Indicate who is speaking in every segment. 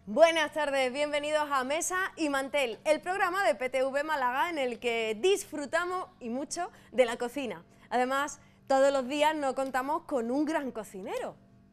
Speaker 1: Buenas tardes, bienvenidos a Mesa y Mantel, el programa de PTV Málaga en el que disfrutamos y mucho de la cocina. Además, todos los días nos contamos con un gran cocinero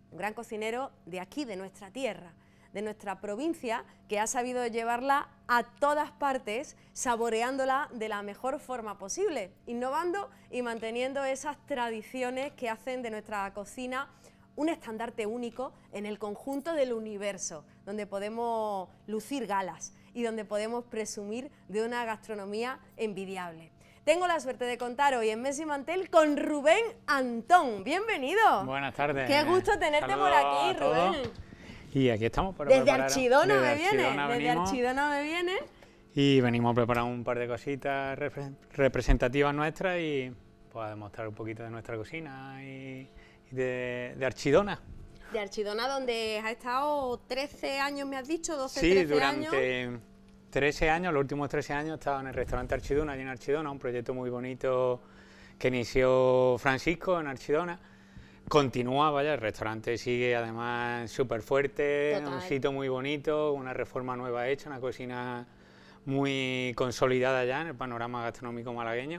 Speaker 1: de aquí, de nuestra tierra, de nuestra provincia, que ha sabido llevarla a todas partes, saboreándola de la mejor forma posible, innovando y manteniendo esas tradiciones que hacen de nuestra cocina un estandarte único en el conjunto del universo, donde podemos lucir galas y donde podemos presumir de una gastronomía envidiable. Tengo la suerte de contar hoy en Mesa y Mantel con Rubén Antón. ¡Bienvenido!
Speaker 2: Buenas tardes.
Speaker 1: ¡Qué gusto tenerte por aquí, Rubén!
Speaker 2: Y aquí estamos para
Speaker 1: desde
Speaker 2: preparar...
Speaker 1: Archidona me viene,
Speaker 2: desde
Speaker 1: Archidona me viene.
Speaker 2: Y venimos a preparar un par de cositas representativas nuestras y pues, a demostrar un poquito de nuestra cocina y de Archidona.
Speaker 1: De Archidona, donde has estado 13 años, me has dicho, 12,
Speaker 2: sí,
Speaker 1: 13 años.
Speaker 2: Sí, durante 13 años, los últimos 13 años, he estado en el restaurante Archidona, allí en Archidona, un proyecto muy bonito que inició Francisco en Archidona. Continúa, vaya, el restaurante sigue además súper fuerte, un sitio muy bonito, una reforma nueva hecha, una cocina muy consolidada ya en el panorama gastronómico malagueño.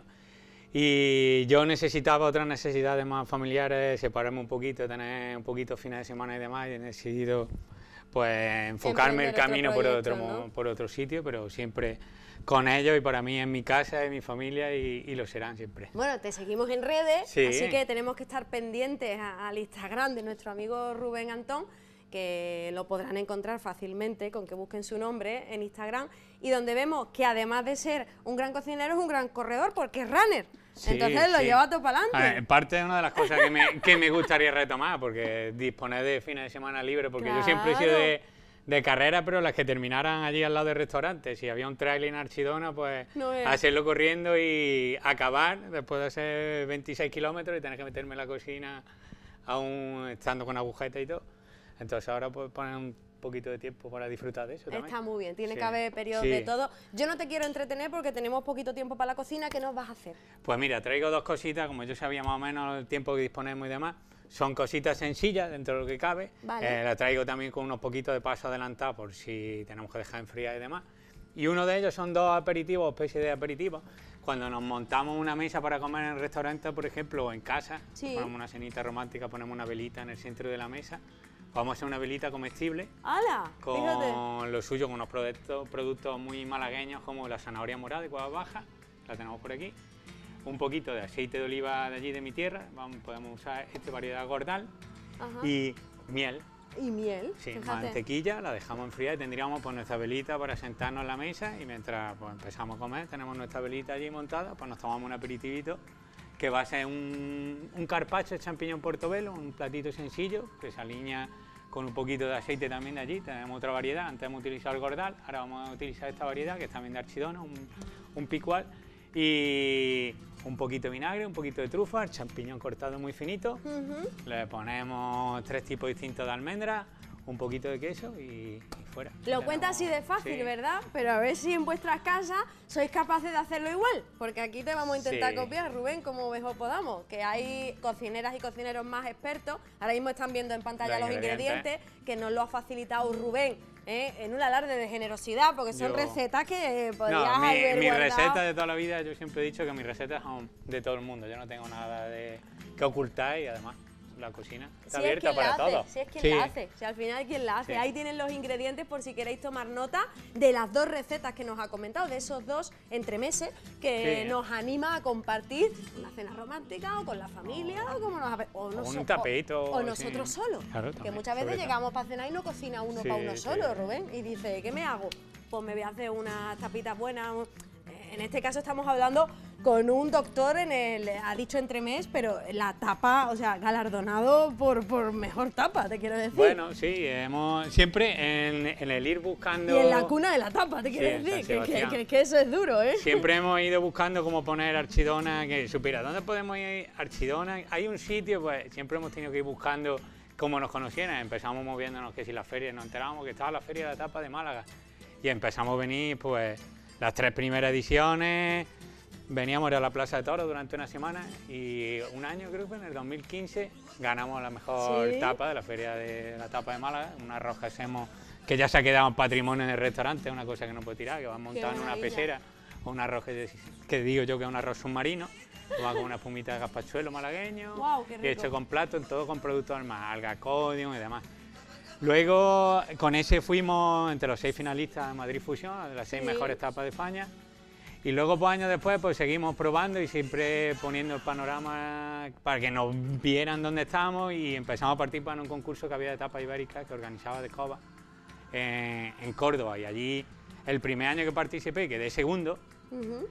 Speaker 2: Y yo necesitaba otras necesidades más familiares, separarme un poquito, tener un poquito fines de semana y demás, y he decidido pues enfocarme el camino por otro sitio, pero siempre con ellos, y para mí es mi casa, es mi familia y lo serán siempre.
Speaker 1: Bueno, te seguimos en redes,
Speaker 2: sí.
Speaker 1: Así que tenemos que estar pendientes al Instagram de nuestro amigo Rubén Antón, que lo podrán encontrar fácilmente con que busquen su nombre en Instagram, y donde vemos que además de ser un gran cocinero es un gran corredor porque es runner. Sí, entonces lo lleva todo para adelante.
Speaker 2: Parte de una de las cosas que me gustaría retomar, porque disponer de fines de semana libre, porque yo siempre he sido de carrera, pero las que terminaran allí al lado del restaurante. Si había un trail en Archidona, pues hacerlo corriendo y acabar después de hacer 26 kilómetros y tener que meterme en la cocina aún estando con agujetas y todo. Entonces ahora pues poner un poquito de tiempo para disfrutar de eso también.
Speaker 1: Está muy bien, tiene que haber periodos de todo. Yo no te quiero entretener porque tenemos poquito tiempo para la cocina. ¿Qué nos vas a hacer?
Speaker 2: Pues mira, traigo dos cositas, como yo sabía más o menos el tiempo que disponemos y demás. Son cositas sencillas dentro de lo que cabe. Vale. La traigo también con unos poquitos de paso adelantado por si tenemos que dejar enfriar y demás. Y uno de ellos son dos aperitivos, especies de aperitivos. Cuando nos montamos una mesa para comer en el restaurante, por ejemplo, o en casa, ponemos una cenita romántica, ponemos una velita en el centro de la mesa. Vamos a hacer una velita comestible.
Speaker 1: ¡Hala!
Speaker 2: Con lo suyo, con unos productos muy malagueños como la zanahoria morada de Cueva Baja, la tenemos por aquí. Un poquito de aceite de oliva de allí de mi tierra, podemos usar esta variedad Gordal. Y miel.
Speaker 1: ¿Y miel?
Speaker 2: Sí, mantequilla, la dejamos enfriar y tendríamos pues nuestra velita para sentarnos en la mesa y mientras pues, empezamos a comer, tenemos nuestra velita allí montada, pues nos tomamos un aperitivito que va a ser un carpaccio de champiñón portobelo, un platito sencillo que se alinea con un poquito de aceite también de allí. Tenemos otra variedad, antes hemos utilizado el Gordal, ahora vamos a utilizar esta variedad que es también de Archidona, un picual, y un poquito de vinagre, un poquito de trufa, el champiñón cortado muy finito, le ponemos 3 tipos distintos de almendras, un poquito de queso y fuera.
Speaker 1: Lo cuenta así de fácil, ¿verdad? Pero a ver si en vuestras casas sois capaces de hacerlo igual, porque aquí te vamos a intentar copiar, Rubén, como mejor podamos, que hay cocineras y cocineros más expertos. Ahora mismo están viendo en pantalla los ingredientes que nos lo ha facilitado Rubén, en un alarde de generosidad, porque son recetas que podrías haber
Speaker 2: mis
Speaker 1: guardado.
Speaker 2: recetas de toda la vida, yo siempre he dicho que mis recetas son de todo el mundo, yo no tengo nada que ocultar y además la cocina está abierta para todos.
Speaker 1: Si es quien la hace, si al final quien la hace. Ahí tienen los ingredientes por si queréis tomar nota de las dos recetas que nos ha comentado, de esos dos entremeses que nos anima a compartir una cena romántica o con la familia o
Speaker 2: un tapito.
Speaker 1: O nosotros solos.
Speaker 2: Claro,
Speaker 1: que muchas veces llegamos para cenar y no cocina uno para uno solo, Rubén, y dice, ¿qué me hago? Pues me voy a hacer unas tapitas buenas. En este caso estamos hablando con un doctor ha dicho entremés, pero la tapa, o sea, galardonado por mejor tapa, te quiero decir.
Speaker 2: Bueno, sí, siempre en el ir buscando...
Speaker 1: Y en la cuna de la tapa, te quiero decir, que eso es duro, ¿eh?
Speaker 2: Siempre hemos ido buscando cómo poner Archidona, que supiera, ¿dónde podemos ir Archidona? Hay un sitio, pues siempre hemos tenido que ir buscando cómo nos conocieran. Empezamos moviéndonos, que si la feria, nos enterábamos que estaba la Feria de la Tapa de Málaga. Y empezamos a venir, pues, las 3 primeras ediciones. Veníamos a la Plaza de Toros durante una semana y un año, creo que en el 2015, ganamos la mejor tapa de la Feria de la Tapa de Málaga, un arroz que hacemos que ya se ha quedado en patrimonio en el restaurante, es una cosa que no puede tirar, que va montado en una
Speaker 1: maravilla.
Speaker 2: pecera, con un arroz que digo yo que es un arroz submarino, va con una espumita de gazpachuelo malagueño,
Speaker 1: Guau, qué rico.
Speaker 2: y hecho con plato, todo con productos del mar, alga codium y demás. Luego, con ese fuimos entre los 6 finalistas de Madrid Fusión, de las 6
Speaker 1: Sí.
Speaker 2: mejores tapas de España. Y luego, pues años después, pues seguimos probando y siempre poniendo el panorama para que nos vieran dónde estábamos, y empezamos a participar en un concurso que había de tapas ibéricas que organizaba Descova en Córdoba. Y allí, el primer año que participé, quedé segundo.
Speaker 1: Ujú.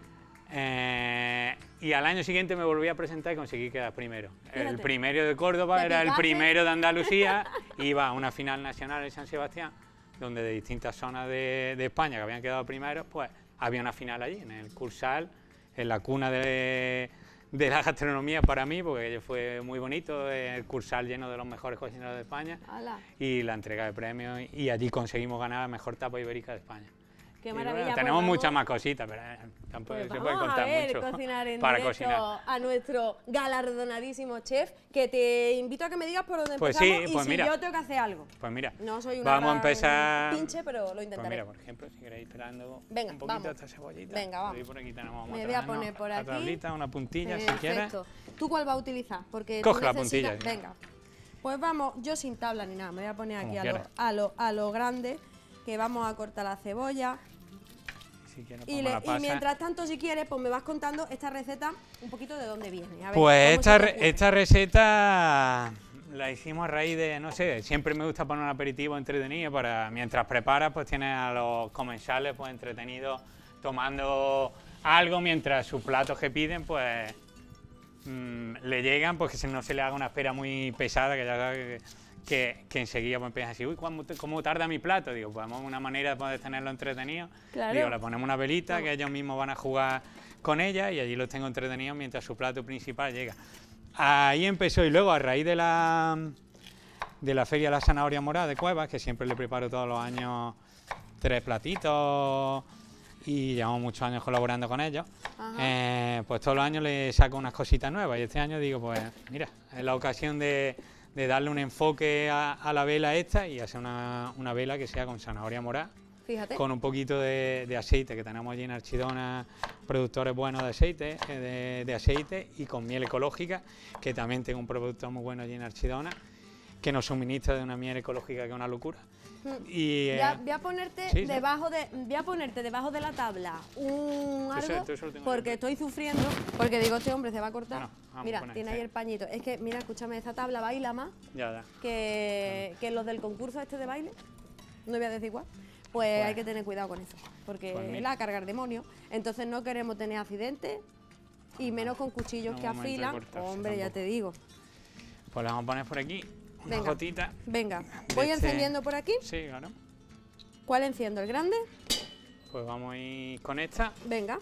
Speaker 2: Y al año siguiente me volví a presentar y conseguí quedar primero. El
Speaker 1: Fíjate.
Speaker 2: primero de Córdoba
Speaker 1: ¿Te
Speaker 2: era el
Speaker 1: picaste?
Speaker 2: primero de Andalucía, iba a una final nacional en San Sebastián, donde de distintas zonas de España que habían quedado primeros, pues había una final allí, en el Cursal, en la cuna de la gastronomía para mí, porque aquello fue muy bonito, el Cursal lleno de los mejores cocineros de España,
Speaker 1: Ala,
Speaker 2: y la entrega de premios, y allí conseguimos ganar la mejor tapa ibérica de España.
Speaker 1: qué
Speaker 2: Y
Speaker 1: maravilla.
Speaker 2: bueno,
Speaker 1: pues
Speaker 2: tenemos
Speaker 1: vamos-
Speaker 2: muchas más cositas, pero tampoco
Speaker 1: Pues
Speaker 2: se puede
Speaker 1: vamos
Speaker 2: contar
Speaker 1: a ver,
Speaker 2: mucho
Speaker 1: cocinar en
Speaker 2: para
Speaker 1: directo
Speaker 2: cocinar.
Speaker 1: a nuestro galardonadísimo chef, que te invito a que me digas por dónde
Speaker 2: Pues
Speaker 1: empezamos
Speaker 2: sí,
Speaker 1: y
Speaker 2: pues
Speaker 1: si
Speaker 2: mira.
Speaker 1: yo tengo que hacer algo.
Speaker 2: Pues mira,
Speaker 1: No soy una
Speaker 2: vamos a
Speaker 1: gran
Speaker 2: empezar.
Speaker 1: pinche, pero lo
Speaker 2: Pues
Speaker 1: intentaré.
Speaker 2: mira, por ejemplo, si queréis esperando
Speaker 1: Venga,
Speaker 2: un poquito
Speaker 1: vamos.
Speaker 2: esta cebollita.
Speaker 1: Venga, vamos.
Speaker 2: Y por aquí tenemos, vamos
Speaker 1: Me
Speaker 2: a
Speaker 1: voy a
Speaker 2: traernos
Speaker 1: poner por
Speaker 2: la
Speaker 1: aquí.
Speaker 2: tablita, una puntilla si quieres.
Speaker 1: Perfecto. ¿Tú cuál vas a utilizar? Porque tú
Speaker 2: Coge la
Speaker 1: necesitas-
Speaker 2: puntilla, ya.
Speaker 1: Venga. Pues vamos, yo sin tabla ni nada, me voy a poner aquí
Speaker 2: Como
Speaker 1: a lo,
Speaker 2: quieras.
Speaker 1: a lo grande, que vamos a cortar la cebolla.
Speaker 2: Si quieres,
Speaker 1: Y,
Speaker 2: pongo la
Speaker 1: y
Speaker 2: pasa.
Speaker 1: mientras tanto, si quieres, pues me vas contando esta receta un poquito de dónde viene. A ver,
Speaker 2: Pues
Speaker 1: ¿cómo se te ocurre?
Speaker 2: esta receta la hicimos a raíz de, no sé, siempre me gusta poner un aperitivo entretenido para mientras preparas, pues tienes a los comensales pues entretenidos tomando algo mientras sus platos que piden, pues le llegan, pues que no se le haga una espera muy pesada, que ya sabes que enseguida pues empiezan así, uy, ¿cómo tarda mi plato? Digo, pues vamos una manera de poder tenerlo entretenido.
Speaker 1: Claro.
Speaker 2: Digo, le ponemos una velita, que ellos mismos van a jugar con ella, y allí los tengo entretenidos mientras su plato principal llega. Ahí empezó, y luego a raíz de la Feria de la Zanahoria Morada de Cuevas, que siempre le preparo todos los años 3 platitos, y llevamos muchos años colaborando con ellos, pues todos los años le saco unas cositas nuevas, y este año digo, pues mira, es la ocasión de darle un enfoque a la vela esta, y hacer una vela que sea con zanahoria morada,
Speaker 1: Fíjate.
Speaker 2: con un poquito de aceite, que tenemos allí en Archidona productores buenos de aceite, de aceite, y con miel ecológica, que también tengo un productor muy bueno allí en Archidona, que nos suministra de una miel ecológica que es una locura. Y,
Speaker 1: Voy a ponerte
Speaker 2: sí, sí.
Speaker 1: debajo de la tabla un
Speaker 2: Eso-
Speaker 1: algo,
Speaker 2: eso lo tengo
Speaker 1: porque
Speaker 2: yo.
Speaker 1: estoy sufriendo, porque digo, este hombre se va a cortar.
Speaker 2: Bueno, vamos
Speaker 1: Mira,
Speaker 2: con
Speaker 1: tiene
Speaker 2: este.
Speaker 1: ahí el pañito. Es que, mira, escúchame, esta tabla baila más
Speaker 2: ya.
Speaker 1: que los del concurso este de baile. No voy a decir cuál. Pues hay que tener cuidado con eso, porque
Speaker 2: Pues mira.
Speaker 1: es la cargar demonios. Entonces no queremos tener accidentes, y menos con cuchillos
Speaker 2: No
Speaker 1: que
Speaker 2: vamos a
Speaker 1: afilan.
Speaker 2: cortarse
Speaker 1: Hombre, ya
Speaker 2: tampoco.
Speaker 1: te digo.
Speaker 2: Pues le vamos a poner por aquí una
Speaker 1: Venga.
Speaker 2: gotita.
Speaker 1: Venga, voy
Speaker 2: este-
Speaker 1: encendiendo por aquí.
Speaker 2: Sí, claro.
Speaker 1: ¿Cuál enciendo? ¿El grande?
Speaker 2: Pues vamos a ir con esta.
Speaker 1: Venga.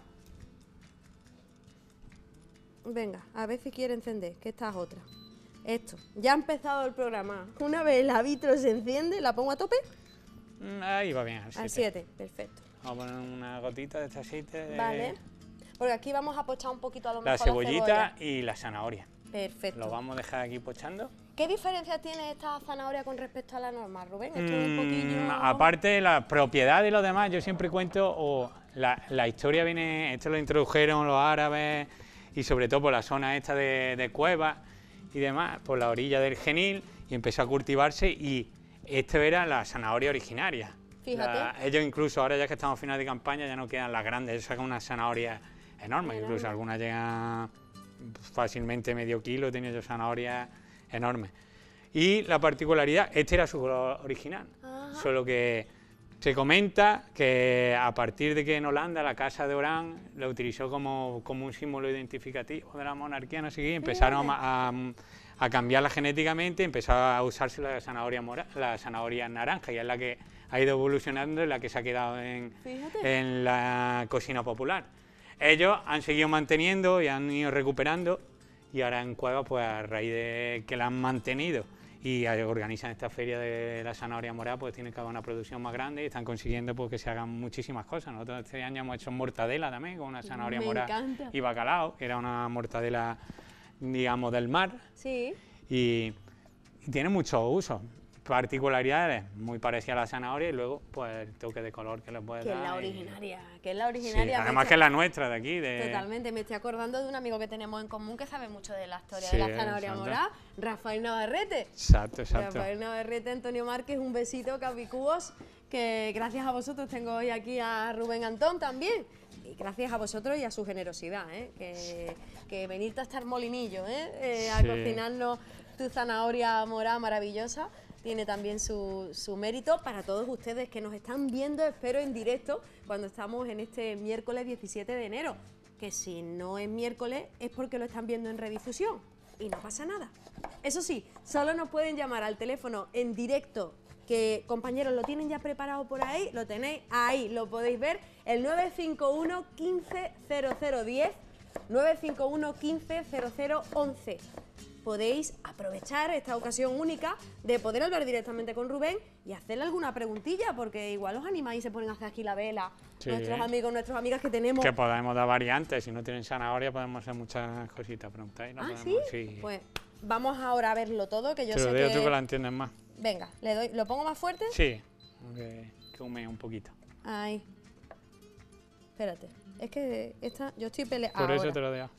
Speaker 1: Venga, a ver si quiere encender, que esta es otra. Esto, ya ha empezado el programa. Una vez la vitro se enciende, la pongo a tope.
Speaker 2: Ahí va bien, al
Speaker 1: Al
Speaker 2: 7.
Speaker 1: 7, perfecto.
Speaker 2: Vamos a poner una gotita de este aceite. de
Speaker 1: Vale. Porque aquí vamos a pochar un poquito a lo
Speaker 2: La
Speaker 1: mejor
Speaker 2: cebollita
Speaker 1: la cebolla.
Speaker 2: y la zanahoria.
Speaker 1: Perfecto.
Speaker 2: Lo vamos a dejar aquí pochando.
Speaker 1: ¿Qué diferencias tiene esta zanahoria con respecto a la normal, Rubén? Esto es un poquillo...
Speaker 2: Aparte de la propiedad y lo demás, yo siempre cuento, la historia viene, esto lo introdujeron los árabes, y sobre todo por la zona esta de Cuevas y demás, por la orilla del Genil, y empezó a cultivarse, y esto era la zanahoria originaria.
Speaker 1: Fíjate.
Speaker 2: Ellos incluso, ahora ya que estamos a final de campaña, ya no quedan las grandes, ellos sacan unas zanahorias enormes, incluso algunas llegan fácilmente medio kilo, he tenido yo zanahorias enormes. Y la particularidad, este era su color original, solo que se comenta que a partir de que en Holanda la casa de Orán lo utilizó como un símbolo identificativo de la monarquía, no sé qué, y empezaron a cambiarla genéticamente, empezó a usarse la zanahoria naranja, y es la que ha ido evolucionando, y la que se ha quedado
Speaker 1: Fíjate.
Speaker 2: en la cocina popular. Ellos han seguido manteniendo y han ido recuperando, y ahora en Cuevas, pues a raíz de que la han mantenido y organizan esta feria de la zanahoria morada, pues tienen que haber una producción más grande, y están consiguiendo pues que se hagan muchísimas cosas. Nosotros este año hemos hecho mortadela también, con una zanahoria
Speaker 1: Me
Speaker 2: morada
Speaker 1: encanta.
Speaker 2: y bacalao, que era una mortadela, digamos, del mar,
Speaker 1: Sí.
Speaker 2: y tiene muchos usos. particularidades muy parecidas a la zanahoria y luego pues el toque de color que le puede
Speaker 1: Que
Speaker 2: dar.
Speaker 1: es la
Speaker 2: Sí,
Speaker 1: originaria.
Speaker 2: además que es la nuestra de aquí.
Speaker 1: Totalmente, me estoy acordando de un amigo que tenemos en común que sabe mucho de la historia
Speaker 2: Sí,
Speaker 1: de la zanahoria
Speaker 2: exacto.
Speaker 1: morada, Rafael Navarrete.
Speaker 2: Exacto.
Speaker 1: Rafael Navarrete, Antonio Márquez, un besito, Capicúos, que gracias a vosotros tengo hoy aquí a Rubén Antón también. Y gracias a vosotros y a su generosidad, que venirte a estar molinillo, a
Speaker 2: Sí.
Speaker 1: cocinarnos tu zanahoria morada maravillosa. Tiene también su mérito para todos ustedes que nos están viendo, espero, en directo, cuando estamos en este miércoles 17 de enero. Que si no es miércoles es porque lo están viendo en redifusión y no pasa nada. Eso sí, solo nos pueden llamar al teléfono en directo, que compañeros lo tienen ya preparado por ahí, lo tenéis ahí, lo podéis ver, el 951 15 0010, 951 15 0011. Podéis aprovechar esta ocasión única de poder hablar directamente con Rubén y hacerle alguna preguntilla, porque igual os animáis y se ponen a hacer aquí la vela.
Speaker 2: Sí.
Speaker 1: Nuestros amigos, nuestras amigas que tenemos.
Speaker 2: Que podemos dar variantes, si no tienen zanahoria podemos hacer muchas cositas. Preguntáis, ¿no?
Speaker 1: ¿Sí?
Speaker 2: Sí.
Speaker 1: Pues vamos ahora a verlo todo, que yo
Speaker 2: Te
Speaker 1: sé
Speaker 2: lo digo
Speaker 1: que...
Speaker 2: tú que la entiendes más.
Speaker 1: Venga, ¿lo pongo más fuerte?
Speaker 2: Sí, que humee un poquito.
Speaker 1: Ahí. Espérate, es que yo estoy peleando.
Speaker 2: Por eso te lo digo.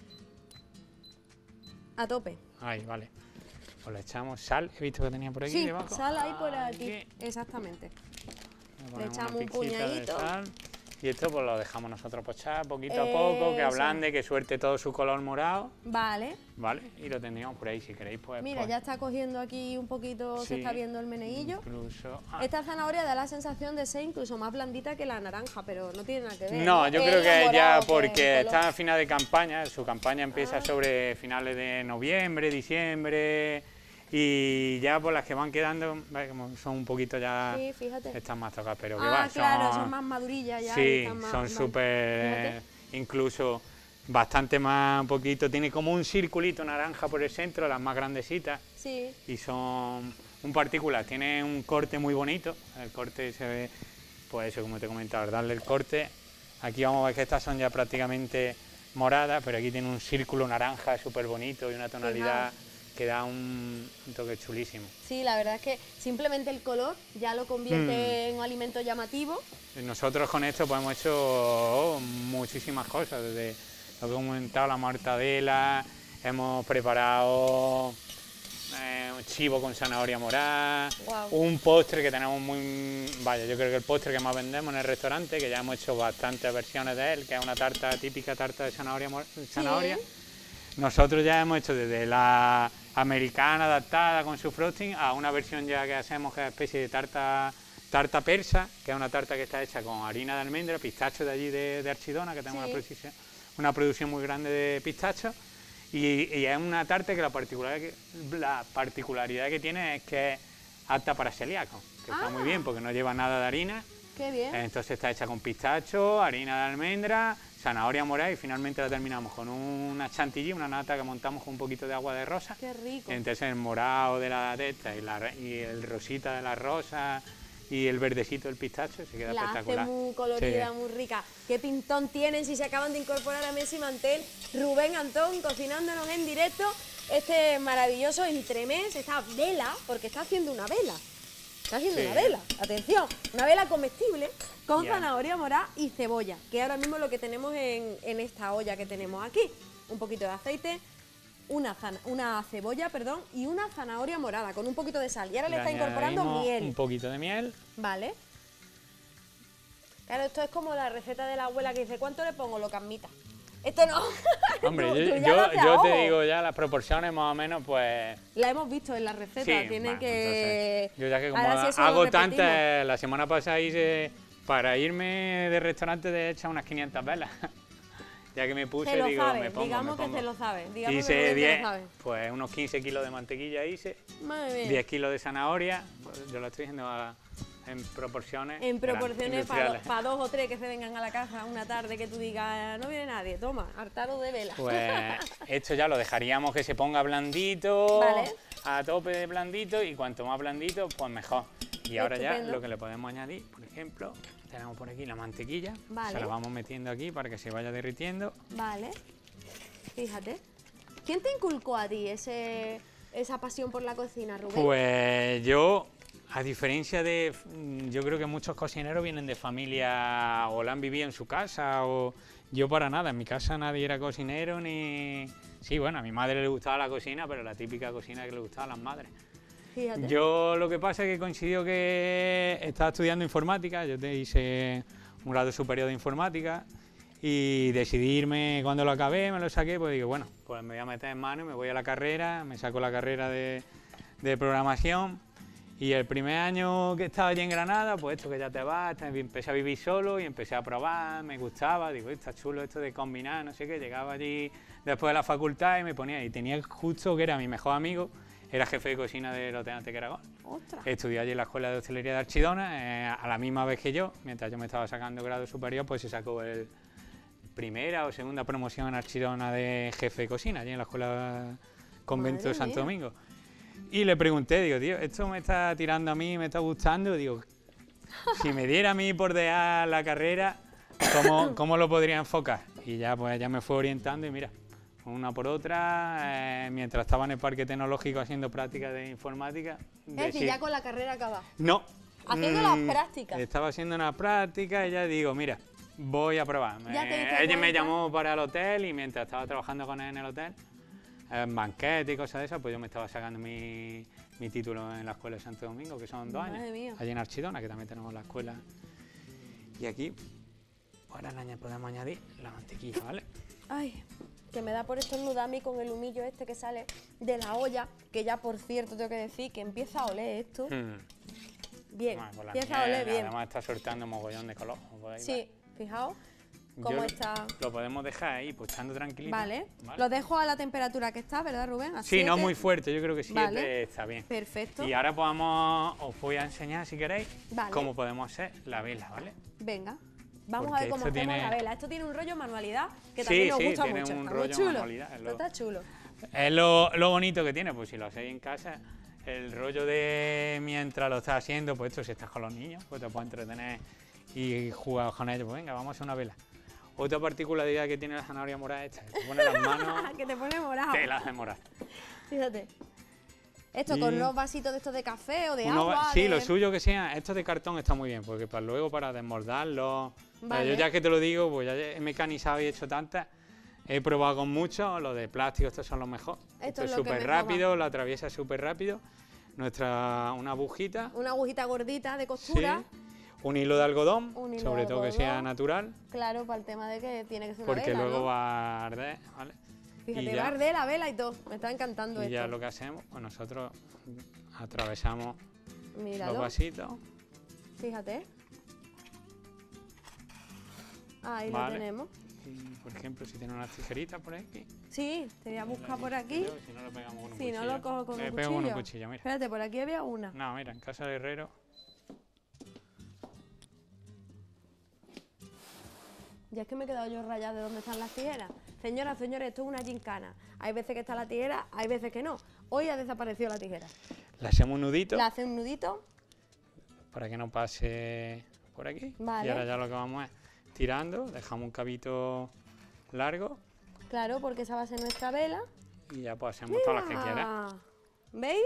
Speaker 1: A tope.
Speaker 2: Ahí, vale. Pues le echamos sal, he visto que tenía por aquí
Speaker 1: Sí,
Speaker 2: debajo.
Speaker 1: sal ahí por aquí.
Speaker 2: Aquí.
Speaker 1: Exactamente.
Speaker 2: Le ponemos
Speaker 1: echamos
Speaker 2: una
Speaker 1: un
Speaker 2: pizquita de
Speaker 1: puñadito.
Speaker 2: sal. Y esto pues lo dejamos nosotros pochar poquito a poco, que
Speaker 1: Eso.
Speaker 2: ablande, que suelte todo su color morado,
Speaker 1: Vale.
Speaker 2: ¿vale? Y lo tendríamos por ahí, si queréis, pues...
Speaker 1: Mira,
Speaker 2: pues,
Speaker 1: ya está cogiendo aquí un poquito, se
Speaker 2: sí,
Speaker 1: está viendo el meneillo.
Speaker 2: Incluso...
Speaker 1: Esta zanahoria da la sensación de ser incluso más blandita que la naranja, pero no tiene nada que ver.
Speaker 2: No, yo creo
Speaker 1: Es
Speaker 2: que
Speaker 1: lo
Speaker 2: ya
Speaker 1: morado,
Speaker 2: porque
Speaker 1: que el color-
Speaker 2: está a final de campaña, su campaña empieza
Speaker 1: Ah.
Speaker 2: sobre finales de noviembre, diciembre, y ya por las que van quedando, como son un poquito ya,
Speaker 1: Sí, fíjate.
Speaker 2: están más tocadas, pero que
Speaker 1: Ah,
Speaker 2: va,
Speaker 1: claro, son más madurillas ya. y
Speaker 2: sí,
Speaker 1: están más-
Speaker 2: son
Speaker 1: vale.
Speaker 2: súper, incluso bastante más, un poquito, tiene como un circulito naranja por el centro, las más grandecitas,
Speaker 1: Sí,
Speaker 2: y son un particular, tiene un corte muy bonito, el corte se ve, pues eso, como te comentaba, darle el corte, aquí vamos a ver que estas son ya prácticamente moradas, pero aquí tiene un círculo naranja súper bonito y una tonalidad que da un toque chulísimo.
Speaker 1: sí, la verdad es que simplemente el color ya lo convierte en un alimento llamativo.
Speaker 2: Nosotros con esto pues hemos hecho muchísimas cosas, desde lo que hemos comentado, la mortadela, hemos preparado un chivo con zanahoria morada,
Speaker 1: Guau.
Speaker 2: un postre que tenemos muy... Vaya, yo creo que el postre que más vendemos en el restaurante, que ya hemos hecho bastantes versiones de él, que es una tarta típica, tarta de zanahoria. Nosotros ya hemos hecho desde la americana adaptada con su frosting a una versión ya que hacemos que es una especie de tarta persa, que es una tarta que está hecha con harina de almendra, pistacho de allí de Archidona, que tenemos
Speaker 1: Sí.
Speaker 2: una producción muy grande de pistachos, y es una tarta que la particularidad que tiene es que es apta para celíacos, que está muy bien porque no lleva nada de harina.
Speaker 1: Qué bien.
Speaker 2: Entonces está hecha con pistacho, harina de almendra, zanahoria morada y finalmente la terminamos con una chantilly, una nata que montamos con un poquito de agua de rosa.
Speaker 1: Qué rico.
Speaker 2: Entonces el morado de la testa y el rosita de la rosa y el verdecito del pistacho se queda
Speaker 1: La hace
Speaker 2: espectacular.
Speaker 1: muy colorida,
Speaker 2: Sí.
Speaker 1: muy rica. Qué pintón tienen si se acaban de incorporar a Mesa y Mantel. Rubén Antón cocinándonos en directo este maravilloso entremés, esta vela, porque está haciendo una vela. Está haciendo
Speaker 2: Sí.
Speaker 1: una vela, atención, una vela comestible con
Speaker 2: Ya.
Speaker 1: zanahoria morada y cebolla, que ahora mismo es lo que tenemos en esta olla que tenemos aquí. Un poquito de aceite, una cebolla, perdón, y una zanahoria morada con un poquito de sal. Y ahora le está incorporando
Speaker 2: añadimos
Speaker 1: miel.
Speaker 2: un poquito de miel.
Speaker 1: Vale. Claro, esto es como la receta de la abuela que dice, ¿cuánto le pongo? Lo camita. Esto no.
Speaker 2: Hombre,
Speaker 1: Tú ya
Speaker 2: yo
Speaker 1: lo haces a
Speaker 2: te
Speaker 1: ojo.
Speaker 2: digo ya las proporciones más o menos, pues...
Speaker 1: La hemos visto en la receta,
Speaker 2: Sí,
Speaker 1: tiene
Speaker 2: bueno,
Speaker 1: que...
Speaker 2: entonces, yo ya que como
Speaker 1: Ahora sí eso lo
Speaker 2: hago
Speaker 1: repetimos.
Speaker 2: tantas, la semana pasada hice, para irme de restaurante de hecha unas 500 velas. Ya que me puse,
Speaker 1: Se lo
Speaker 2: digo,
Speaker 1: sabe,
Speaker 2: me pongo,
Speaker 1: digamos
Speaker 2: me pongo.
Speaker 1: que se lo sabe. Digamos
Speaker 2: Hice
Speaker 1: que Rubén se
Speaker 2: 10,
Speaker 1: lo sabe.
Speaker 2: pues unos 15 kilos de mantequilla hice,
Speaker 1: Madre mía.
Speaker 2: 10 kilos de zanahoria, pues, yo lo estoy diciendo en proporciones.
Speaker 1: En proporciones para
Speaker 2: industriales.
Speaker 1: dos o tres que se vengan a la casa una tarde que tú digas, no viene nadie, toma, hartaro de vela.
Speaker 2: Pues esto ya lo dejaríamos que se ponga blandito,
Speaker 1: Vale.
Speaker 2: a tope de blandito, y cuanto más blandito, pues mejor. Y ahora ya
Speaker 1: Estupendo.
Speaker 2: lo que le podemos añadir, por ejemplo, tenemos por aquí la mantequilla,
Speaker 1: Vale.
Speaker 2: se la vamos metiendo aquí para que se vaya derritiendo.
Speaker 1: Vale, fíjate. ¿Quién te inculcó a ti esa pasión por la cocina, Rubén?
Speaker 2: Pues yo, a diferencia de, yo creo que muchos cocineros vienen de familia o la han vivido en su casa, o yo para nada, en mi casa nadie era cocinero ni... Sí, bueno, a mi madre le gustaba la cocina, pero la típica cocina que le gustaba a las madres.
Speaker 1: Fíjate.
Speaker 2: Yo lo que pasa es que coincidió que estaba estudiando informática, yo te hice un grado superior de informática y decidí irme cuando lo acabé, me lo saqué, pues digo, bueno, pues me voy a meter en mano y me voy a la carrera, me saco la carrera de programación y el primer año que estaba allí en Granada, pues esto que ya te vas, empecé a vivir solo y empecé a probar, me gustaba, digo, está chulo esto de combinar, no sé qué, llegaba allí después de la facultad y me ponía, y tenía justo que era mi mejor amigo, era jefe de cocina del Hotel Antequera Golf.
Speaker 1: ¡Ostras!
Speaker 2: Estudié allí en la Escuela de Hostelería de Archidona, a la misma vez que yo, mientras yo me estaba sacando grado superior, pues se sacó el primera o segunda promoción en Archidona de jefe de cocina, allí en la Escuela Convento
Speaker 1: Madre
Speaker 2: de Santo
Speaker 1: mía.
Speaker 2: Domingo. Y le pregunté, digo, tío, esto me está tirando a mí, me está gustando, digo, si me diera a mí por dejar la carrera, ¿cómo lo podría enfocar? Y ya pues ya me fue orientando y mira, una por otra, mientras estaba en el Parque Tecnológico haciendo prácticas de informática.
Speaker 1: Es decir, ya con la carrera acabada.
Speaker 2: No.
Speaker 1: Haciendo las prácticas.
Speaker 2: Estaba haciendo una práctica y ya digo, mira, voy a probar.
Speaker 1: Ya te diste
Speaker 2: Ella me
Speaker 1: cuenta.
Speaker 2: llamó para el hotel y mientras estaba trabajando con él en el hotel, en banquete y cosas de esas, pues yo me estaba sacando mi título en la Escuela de Santo Domingo, que son 2
Speaker 1: Madre
Speaker 2: años.
Speaker 1: mía.
Speaker 2: Allí en Archidona, que también tenemos la escuela. Y aquí, ahora podemos añadir la mantequilla, ¿vale?
Speaker 1: Ay, que me da por estornudar a mí con el humillo este que sale de la olla, que ya, por cierto, tengo que decir que empieza a oler esto. Bien,
Speaker 2: Bueno, pues la
Speaker 1: empieza a oler
Speaker 2: miel,
Speaker 1: bien.
Speaker 2: Además está soltando mogollón de color. como podéis ver.
Speaker 1: Sí, fijaos cómo
Speaker 2: Yo
Speaker 1: está.
Speaker 2: Lo podemos dejar ahí, pues estando tranquilito.
Speaker 1: Vale. Lo dejo a la temperatura que está, ¿verdad, Rubén? A
Speaker 2: Sí, no
Speaker 1: 7.
Speaker 2: muy fuerte, yo creo que 7
Speaker 1: Vale.
Speaker 2: está bien.
Speaker 1: Perfecto.
Speaker 2: Y ahora os voy a enseñar, si queréis,
Speaker 1: Vale.
Speaker 2: cómo podemos hacer la vela, ¿vale?
Speaker 1: Venga. Vamos
Speaker 2: Porque
Speaker 1: a ver cómo
Speaker 2: esto
Speaker 1: hacemos
Speaker 2: tiene-
Speaker 1: la vela. Esto tiene un rollo manualidad que
Speaker 2: Sí,
Speaker 1: también nos
Speaker 2: sí,
Speaker 1: gusta
Speaker 2: tiene
Speaker 1: mucho.
Speaker 2: un
Speaker 1: Está
Speaker 2: rollo
Speaker 1: muy chulo.
Speaker 2: manualidad,
Speaker 1: Esto está chulo.
Speaker 2: Es lo bonito que tiene, pues si lo hacéis en casa, el rollo de mientras lo estás haciendo, pues esto si estás con los niños, pues te puedes entretener y jugar con ellos, pues venga, vamos a hacer una vela. Otra particularidad que tiene la zanahoria morada esta, que te pone las manos,
Speaker 1: Que te pone morado.
Speaker 2: te las hace morar.
Speaker 1: Fíjate. Esto
Speaker 2: Y-
Speaker 1: con unos vasitos de estos de café o de
Speaker 2: Uno
Speaker 1: agua.
Speaker 2: sí,
Speaker 1: de-
Speaker 2: lo suyo que sea, esto de cartón está muy bien, porque para luego para desmoldarlo.
Speaker 1: Vale.
Speaker 2: Yo ya que te lo digo, pues ya he mecanizado y he hecho tantas. He probado con muchos, los de plástico, estos son los mejores.
Speaker 1: Esto
Speaker 2: Esto
Speaker 1: es
Speaker 2: es
Speaker 1: lo que
Speaker 2: súper
Speaker 1: mejor va.
Speaker 2: rápido, lo atraviesa súper rápido. Una agujita,
Speaker 1: Una agujita gordita de
Speaker 2: sí,
Speaker 1: costura.
Speaker 2: un hilo de algodón,
Speaker 1: Un hilo
Speaker 2: sobre
Speaker 1: de
Speaker 2: todo que sea
Speaker 1: algodón.
Speaker 2: natural,
Speaker 1: Claro, para el tema de que tiene que ser una
Speaker 2: porque
Speaker 1: vela,
Speaker 2: luego
Speaker 1: ¿no?
Speaker 2: va a arder, ¿vale?
Speaker 1: Fíjate,
Speaker 2: y
Speaker 1: va
Speaker 2: ya-
Speaker 1: a arder la vela y todo. Me está encantando
Speaker 2: Y
Speaker 1: esto.
Speaker 2: ya lo que hacemos, pues nosotros atravesamos
Speaker 1: Míralo,
Speaker 2: los vasitos.
Speaker 1: fíjate. Ahí
Speaker 2: Vale.
Speaker 1: lo tenemos.
Speaker 2: Y, por ejemplo, si tiene unas tijeritas por aquí.
Speaker 1: Sí, te voy a buscar por aquí.
Speaker 2: Si no lo pegamos con un
Speaker 1: Si
Speaker 2: cuchillo.
Speaker 1: no lo cojo con
Speaker 2: Le
Speaker 1: un
Speaker 2: pego con un
Speaker 1: cuchillo.
Speaker 2: cuchillo, mira.
Speaker 1: Espérate, por aquí había una.
Speaker 2: No, mira, en casa de herrero.
Speaker 1: Ya es que me he quedado yo rayada de dónde están las tijeras. Señoras, señores, esto es una gincana. Hay veces que está la tijera, hay veces que no. Hoy ha desaparecido la tijera.
Speaker 2: Le hacemos un nudito
Speaker 1: Le hace un nudito.
Speaker 2: para que no pase por aquí.
Speaker 1: Vale.
Speaker 2: Y ahora ya lo que vamos es tirando, dejamos un cabito largo
Speaker 1: Claro, porque esa va a ser nuestra vela.
Speaker 2: y ya pues hacemos todas las que quieras.
Speaker 1: Ah, ¿veis?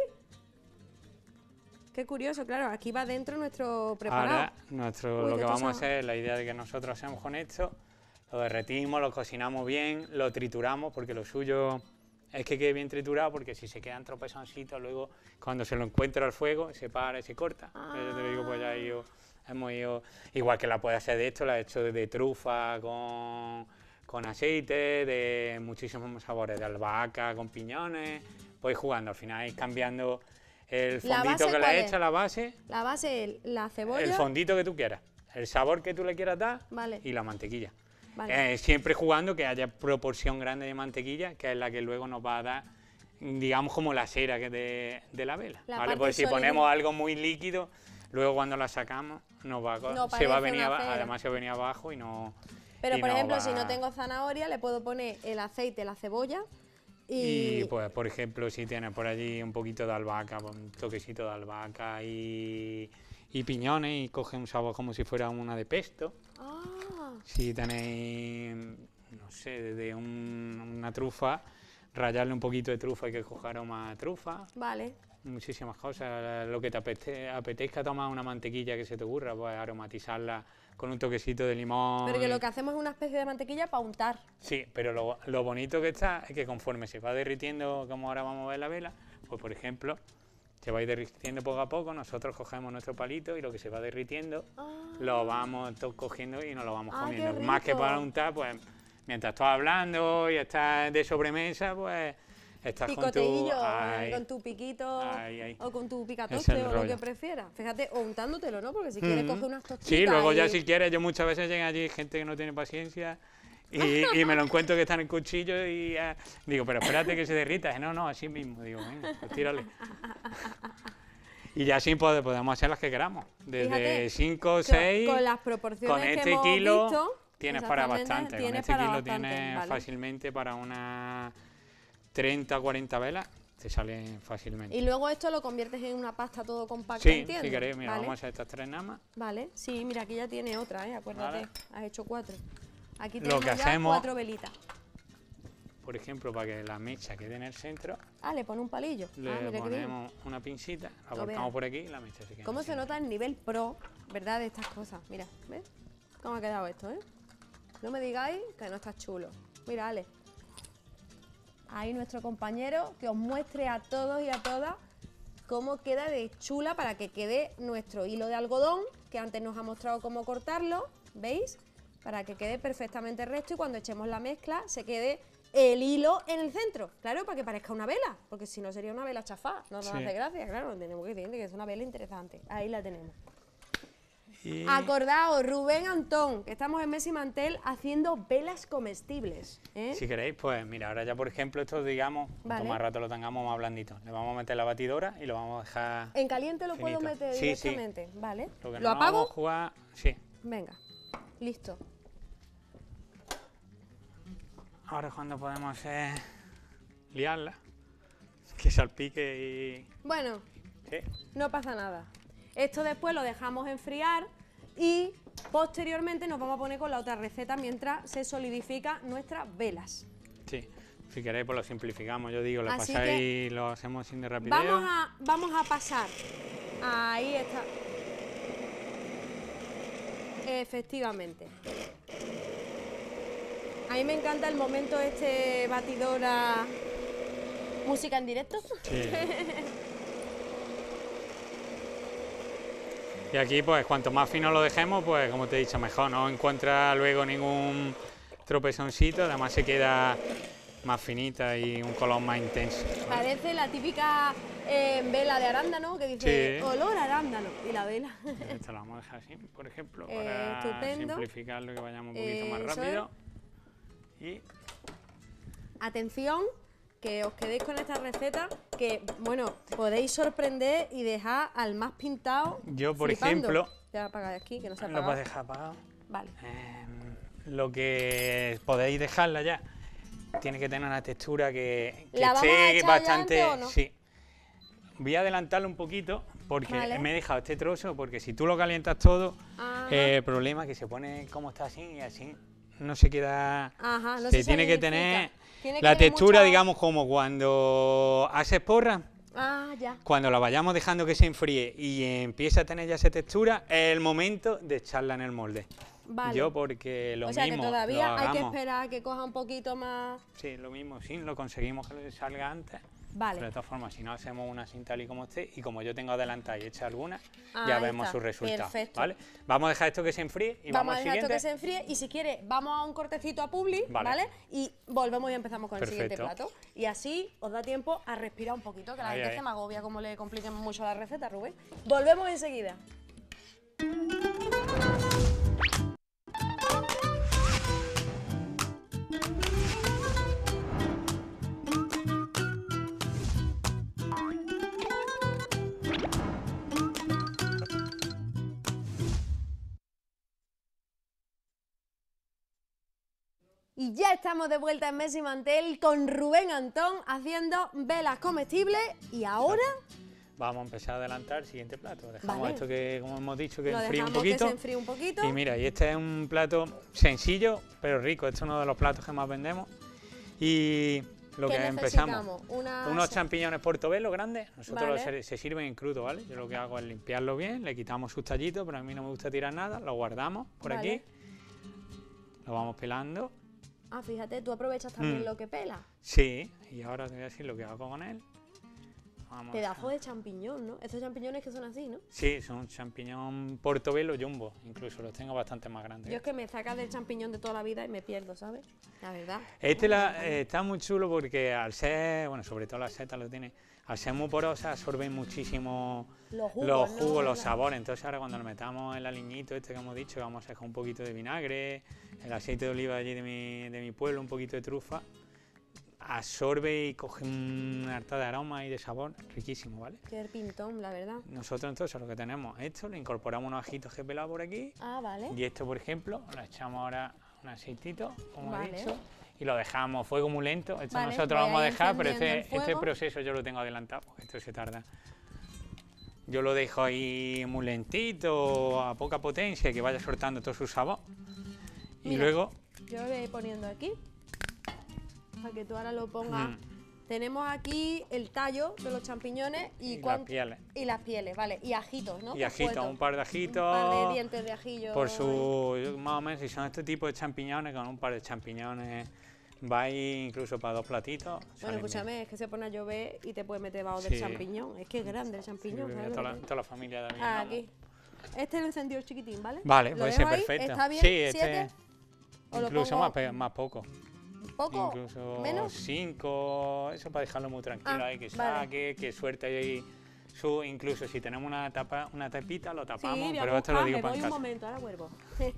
Speaker 1: Qué curioso, claro, aquí va dentro nuestro preparado.
Speaker 2: Ahora
Speaker 1: Uy,
Speaker 2: lo
Speaker 1: qué
Speaker 2: que vamos a
Speaker 1: cosa.
Speaker 2: hacer, la idea de que nosotros hacemos con esto, lo derretimos, lo cocinamos bien, lo trituramos, porque lo suyo es que quede bien triturado, porque si se quedan tropezoncitos, luego cuando se lo encuentra al fuego, se para y se corta. Yo te digo, pues ya hemos ido, igual que la puede hacer de esto, la he hecho de trufa con aceite, de muchísimos sabores, de albahaca, con piñones, pues jugando, al final ir cambiando el
Speaker 1: ¿La
Speaker 2: fondito
Speaker 1: base
Speaker 2: que le
Speaker 1: cuál
Speaker 2: he
Speaker 1: es?
Speaker 2: hecho, la base,
Speaker 1: La base es la cebolla.
Speaker 2: el fondito que tú quieras, el sabor que tú le quieras dar
Speaker 1: Vale.
Speaker 2: y la mantequilla.
Speaker 1: Vale.
Speaker 2: Siempre jugando que haya proporción grande de mantequilla, que es la que luego nos va a dar, digamos, como la cera que de la vela.
Speaker 1: La
Speaker 2: ¿Vale?
Speaker 1: parte
Speaker 2: Pues si
Speaker 1: sólida.
Speaker 2: ponemos algo muy líquido, luego cuando la sacamos
Speaker 1: No
Speaker 2: se va a
Speaker 1: parece
Speaker 2: venir
Speaker 1: una cera.
Speaker 2: además se va a venir abajo y no.
Speaker 1: Pero,
Speaker 2: y
Speaker 1: por
Speaker 2: no
Speaker 1: ejemplo,
Speaker 2: va-
Speaker 1: si no tengo zanahoria, le puedo poner el aceite, la cebolla
Speaker 2: Y pues, por ejemplo, si tienes por allí un poquito de albahaca, pues, un toquecito de albahaca y piñones y coge un sabor como si fuera una de pesto.
Speaker 1: Ah,
Speaker 2: Si tenéis, no sé, de una trufa, rallarle un poquito de trufa, hay que coger aroma a trufa.
Speaker 1: Vale.
Speaker 2: Muchísimas cosas, lo que te apetezca tomar una mantequilla que se te ocurra, pues aromatizarla con un toquecito de limón.
Speaker 1: Pero que lo que hacemos es una especie de mantequilla para untar.
Speaker 2: Sí, pero lo bonito que está es que conforme se va derritiendo, como ahora vamos a ver la vela, pues por ejemplo, se va a ir derritiendo poco a poco, nosotros cogemos nuestro palito y lo que se va derritiendo lo vamos cogiendo y nos lo vamos comiendo.
Speaker 1: Qué
Speaker 2: Más que
Speaker 1: rico.
Speaker 2: para untar, pues mientras estás hablando y estás de sobremesa, pues estás
Speaker 1: Picoteillo,
Speaker 2: Ay,
Speaker 1: con tu piquito
Speaker 2: ay.
Speaker 1: o con tu
Speaker 2: Es
Speaker 1: picatoste
Speaker 2: el
Speaker 1: o lo
Speaker 2: rollo.
Speaker 1: que prefieras. Fíjate, o untándotelo, ¿no? Porque si quieres coger unas tostitas.
Speaker 2: Sí, luego ya
Speaker 1: y-
Speaker 2: si quieres, yo muchas veces llega allí gente que no tiene paciencia y me lo encuentro que está en el cuchillo y digo, pero espérate que se derrita. No, así mismo. Digo, venga, pues tírale. Y ya así podemos hacer las que queramos. Desde
Speaker 1: Fíjate,
Speaker 2: 5 o 6,
Speaker 1: con las proporciones
Speaker 2: con
Speaker 1: que
Speaker 2: este
Speaker 1: hemos
Speaker 2: kilo
Speaker 1: visto,
Speaker 2: tienes para
Speaker 1: exactamente,
Speaker 2: bastante. Con
Speaker 1: tienes
Speaker 2: este
Speaker 1: para
Speaker 2: kilo
Speaker 1: bastante,
Speaker 2: tienes
Speaker 1: vale.
Speaker 2: fácilmente para unas 30 o 40 velas, te sale fácilmente.
Speaker 1: Y luego esto lo conviertes en una pasta todo compacta,
Speaker 2: Sí,
Speaker 1: ¿entiendes?
Speaker 2: si queréis, mira,
Speaker 1: ¿Vale?
Speaker 2: vamos a hacer estas 3 nada más.
Speaker 1: Vale, sí, mira, aquí ya tiene otra, acuérdate,
Speaker 2: Vale.
Speaker 1: has hecho 4. Aquí
Speaker 2: Lo
Speaker 1: tenemos
Speaker 2: que
Speaker 1: ya
Speaker 2: hacemos-
Speaker 1: 4 velitas.
Speaker 2: Por ejemplo, para que la mecha quede en el centro,
Speaker 1: Ah, le pone un palillo.
Speaker 2: le
Speaker 1: Mira qué bien.
Speaker 2: ponemos una pincita, la
Speaker 1: Lo
Speaker 2: volcamos
Speaker 1: veas.
Speaker 2: por aquí y la mecha se queda.
Speaker 1: ¿Cómo
Speaker 2: en
Speaker 1: se
Speaker 2: el
Speaker 1: nota el nivel pro, verdad, de estas cosas? Mira, ¿ves? ¿Cómo ha quedado esto, No me digáis que no está chulo. Mira, Ale. Ahí nuestro compañero que os muestre a todos y a todas cómo queda de chula para que quede nuestro hilo de algodón, que antes nos ha mostrado cómo cortarlo, ¿veis? Para que quede perfectamente recto y cuando echemos la mezcla se quede el hilo en el centro, claro, para que parezca una vela, porque si no sería una vela chafá, no nos
Speaker 2: Sí.
Speaker 1: hace gracia, claro, tenemos que decir que es una vela interesante. Ahí la tenemos.
Speaker 2: Y
Speaker 1: Acordaos, Rubén Antón, que estamos en Messi Mantel haciendo velas comestibles.
Speaker 2: si queréis, pues mira, ahora ya por ejemplo esto, digamos,
Speaker 1: Vale.
Speaker 2: cuanto más rato lo tengamos más blandito. Le vamos a meter la batidora y lo vamos a dejar.
Speaker 1: En caliente lo puedo
Speaker 2: finito.
Speaker 1: meter
Speaker 2: Sí, sí.
Speaker 1: directamente, ¿vale?
Speaker 2: Lo que
Speaker 1: ¿Lo
Speaker 2: no
Speaker 1: apago?
Speaker 2: vamos a jugar, sí.
Speaker 1: Venga, listo.
Speaker 2: Ahora es cuando podemos liarla, que salpique
Speaker 1: Bueno,
Speaker 2: y... Sí.
Speaker 1: no pasa nada. Esto después lo dejamos enfriar y posteriormente nos vamos a poner con la otra receta mientras se solidifican nuestras velas.
Speaker 2: Sí, si queréis pues lo simplificamos, yo digo, lo
Speaker 1: Así
Speaker 2: pasáis y lo hacemos sin de rapidez.
Speaker 1: Vamos a pasar. Ahí está. Efectivamente. A mí me encanta el momento batidora, música en directo.
Speaker 2: Sí. Y aquí pues cuanto más fino lo dejemos, pues como te he dicho, mejor, no encuentra luego ningún tropezoncito, además se queda más finita y un color más intenso. ¿vale?
Speaker 1: Parece la típica vela de arándano que dice
Speaker 2: Sí.
Speaker 1: olor a arándano y la vela.
Speaker 2: Esto lo vamos a dejar así, por ejemplo, para
Speaker 1: Estupendo.
Speaker 2: simplificarlo y que vayamos un poquito más
Speaker 1: Eso es.
Speaker 2: rápido. Y
Speaker 1: Atención, que os quedéis con esta receta que, bueno, podéis sorprender y dejar al más pintado
Speaker 2: yo, por
Speaker 1: flipando.
Speaker 2: ejemplo,
Speaker 1: Ya apagáis aquí, que no se ha
Speaker 2: lo
Speaker 1: apagado.
Speaker 2: puedes dejar apagado.
Speaker 1: Vale.
Speaker 2: Lo que podéis dejarla ya tiene que tener una textura que
Speaker 1: ¿La vamos a
Speaker 2: esté
Speaker 1: echar ya
Speaker 2: bastante.
Speaker 1: antes o no?
Speaker 2: Sí. Voy a adelantarlo un poquito porque
Speaker 1: Vale.
Speaker 2: me he dejado este trozo porque si tú lo calientas todo,
Speaker 1: Ajá.
Speaker 2: el problema es que se pone como está así y así no se queda.
Speaker 1: Ajá, no
Speaker 2: se
Speaker 1: se
Speaker 2: tiene que
Speaker 1: solidifica.
Speaker 2: tener
Speaker 1: Tiene que
Speaker 2: la
Speaker 1: tener
Speaker 2: textura,
Speaker 1: mucha-
Speaker 2: digamos, como cuando haces porra.
Speaker 1: Ah, ya.
Speaker 2: Cuando la vayamos dejando que se enfríe y empieza a tener ya esa textura, es el momento de echarla en el molde.
Speaker 1: Vale.
Speaker 2: Yo porque lo
Speaker 1: O sea
Speaker 2: mismo
Speaker 1: que todavía
Speaker 2: lo
Speaker 1: hay que
Speaker 2: hagamos.
Speaker 1: esperar a que coja un poquito más.
Speaker 2: Sí, lo mismo, sí, lo conseguimos que le salga antes.
Speaker 1: Vale.
Speaker 2: Pero de todas formas, si no hacemos una sin tal y como esté, y como yo tengo adelantada y hecha alguna,
Speaker 1: Ahí
Speaker 2: ya vemos
Speaker 1: está,
Speaker 2: su resultado.
Speaker 1: perfecto.
Speaker 2: ¿Vale? Vamos a dejar esto que se enfríe y vamos
Speaker 1: a
Speaker 2: al
Speaker 1: dejar esto
Speaker 2: siguiente.
Speaker 1: que se enfríe y si quiere vamos a un cortecito a Publi,
Speaker 2: Vale.
Speaker 1: ¿vale? Y volvemos y empezamos con el siguiente
Speaker 2: Perfecto.
Speaker 1: plato. Y así os da tiempo a respirar un poquito, que la
Speaker 2: Ahí,
Speaker 1: gente
Speaker 2: ahí.
Speaker 1: se me agobia como le compliquen mucho la receta, Rubén. Volvemos enseguida. Y ya estamos de vuelta en Messi Mantel con Rubén Antón haciendo velas comestibles y ahora
Speaker 2: Vamos a empezar a adelantar el siguiente plato. Dejamos
Speaker 1: Vale.
Speaker 2: esto que, como hemos dicho, que
Speaker 1: lo
Speaker 2: enfríe un
Speaker 1: dejamos que
Speaker 2: poquito.
Speaker 1: se enfríe un poquito.
Speaker 2: Y mira, y este es un plato sencillo, pero rico. Este es uno de los platos que más vendemos. Y lo
Speaker 1: ¿Qué
Speaker 2: que empezamos.
Speaker 1: necesitamos?
Speaker 2: Unos champiñones portobelo grandes, nosotros
Speaker 1: Vale.
Speaker 2: se sirven en crudo, ¿vale? Yo lo que hago es limpiarlo bien, le quitamos sus tallitos, pero a mí no me gusta tirar nada, lo guardamos por
Speaker 1: Vale.
Speaker 2: aquí, lo vamos pelando.
Speaker 1: Ah, fíjate, tú aprovechas también
Speaker 2: Mm.
Speaker 1: lo que pela.
Speaker 2: Sí, y ahora te voy a decir lo que hago con él. Vamos
Speaker 1: Pedazo
Speaker 2: a-
Speaker 1: de champiñón, ¿no? Estos champiñones que son así, ¿no?
Speaker 2: Sí, son champiñón portobelo jumbo, incluso los tengo bastante más grandes.
Speaker 1: Yo es que me sacas del champiñón de toda la vida y me pierdo, ¿sabes? La verdad.
Speaker 2: Está muy chulo porque al ser, bueno, sobre todo la seta lo tiene, al ser muy porosa absorben muchísimo
Speaker 1: Los jugos,
Speaker 2: los
Speaker 1: ¿no?
Speaker 2: jugos, los
Speaker 1: ¿Verdad?
Speaker 2: sabores. Entonces ahora cuando le metamos el aliñito este que hemos dicho, vamos a dejar un poquito de vinagre, el aceite de oliva allí de mi pueblo, un poquito de trufa, absorbe y coge una harta de aroma y de sabor riquísimo, ¿vale?
Speaker 1: Qué pintón, la verdad.
Speaker 2: Nosotros entonces lo que tenemos esto, le incorporamos unos ajitos que he pelado por aquí
Speaker 1: Ah, vale.
Speaker 2: y esto por ejemplo, le echamos ahora un aceitito, como
Speaker 1: Vale.
Speaker 2: he dicho, y lo dejamos a fuego muy lento. Esto
Speaker 1: Vale,
Speaker 2: nosotros lo
Speaker 1: voy
Speaker 2: vamos a
Speaker 1: ahí
Speaker 2: dejar, pero
Speaker 1: encendiendo
Speaker 2: este
Speaker 1: el fuego.
Speaker 2: proceso yo lo tengo adelantado, porque esto se tarda. Yo lo dejo ahí muy lentito, a poca potencia, que vaya soltando todo su sabor. Y
Speaker 1: Mira.
Speaker 2: luego,
Speaker 1: Yo lo voy a ir poniendo aquí. Para que tú ahora lo pongas.
Speaker 2: Mm.
Speaker 1: Tenemos aquí el tallo de los champiñones y,
Speaker 2: Y las
Speaker 1: cuán-
Speaker 2: pieles.
Speaker 1: y las pieles, vale. Y ajitos, ¿no?
Speaker 2: y
Speaker 1: Que has
Speaker 2: ajitos,
Speaker 1: puesto.
Speaker 2: un par de ajitos.
Speaker 1: Un par de dientes de ajillo.
Speaker 2: Por su, más o menos, si son este tipo de champiñones, con un par de champiñones, va ahí incluso para 2 platitos.
Speaker 1: Bueno,
Speaker 2: salen bien.
Speaker 1: escúchame, es que se pone a llover y te puedes meter bajo
Speaker 2: Sí.
Speaker 1: del champiñón. Es que es grande el
Speaker 2: Sí,
Speaker 1: champiñón.
Speaker 2: vive
Speaker 1: ¿sabes lo
Speaker 2: toda,
Speaker 1: que te-
Speaker 2: toda la familia de
Speaker 1: Ah, aquí. Este lo encendió el chiquitín, ¿vale?
Speaker 2: Vale,
Speaker 1: ¿Lo
Speaker 2: puede
Speaker 1: dejo
Speaker 2: ser
Speaker 1: ahí?
Speaker 2: perfecto.
Speaker 1: ¿Está bien?
Speaker 2: Sí, este,
Speaker 1: ¿7? ¿O lo
Speaker 2: incluso
Speaker 1: pongo
Speaker 2: más poco.
Speaker 1: poco?
Speaker 2: Incluso
Speaker 1: ¿Menos?
Speaker 2: 5, eso para dejarlo muy tranquilo
Speaker 1: Ah,
Speaker 2: ahí, que
Speaker 1: vale.
Speaker 2: saque, que suelte ahí incluso si tenemos una tapita lo
Speaker 1: Sí,
Speaker 2: tapamos,
Speaker 1: voy a
Speaker 2: pero esto lo
Speaker 1: buscar,
Speaker 2: digo
Speaker 1: me
Speaker 2: para
Speaker 1: voy
Speaker 2: en
Speaker 1: un
Speaker 2: casa.
Speaker 1: momento, ahora vuelvo.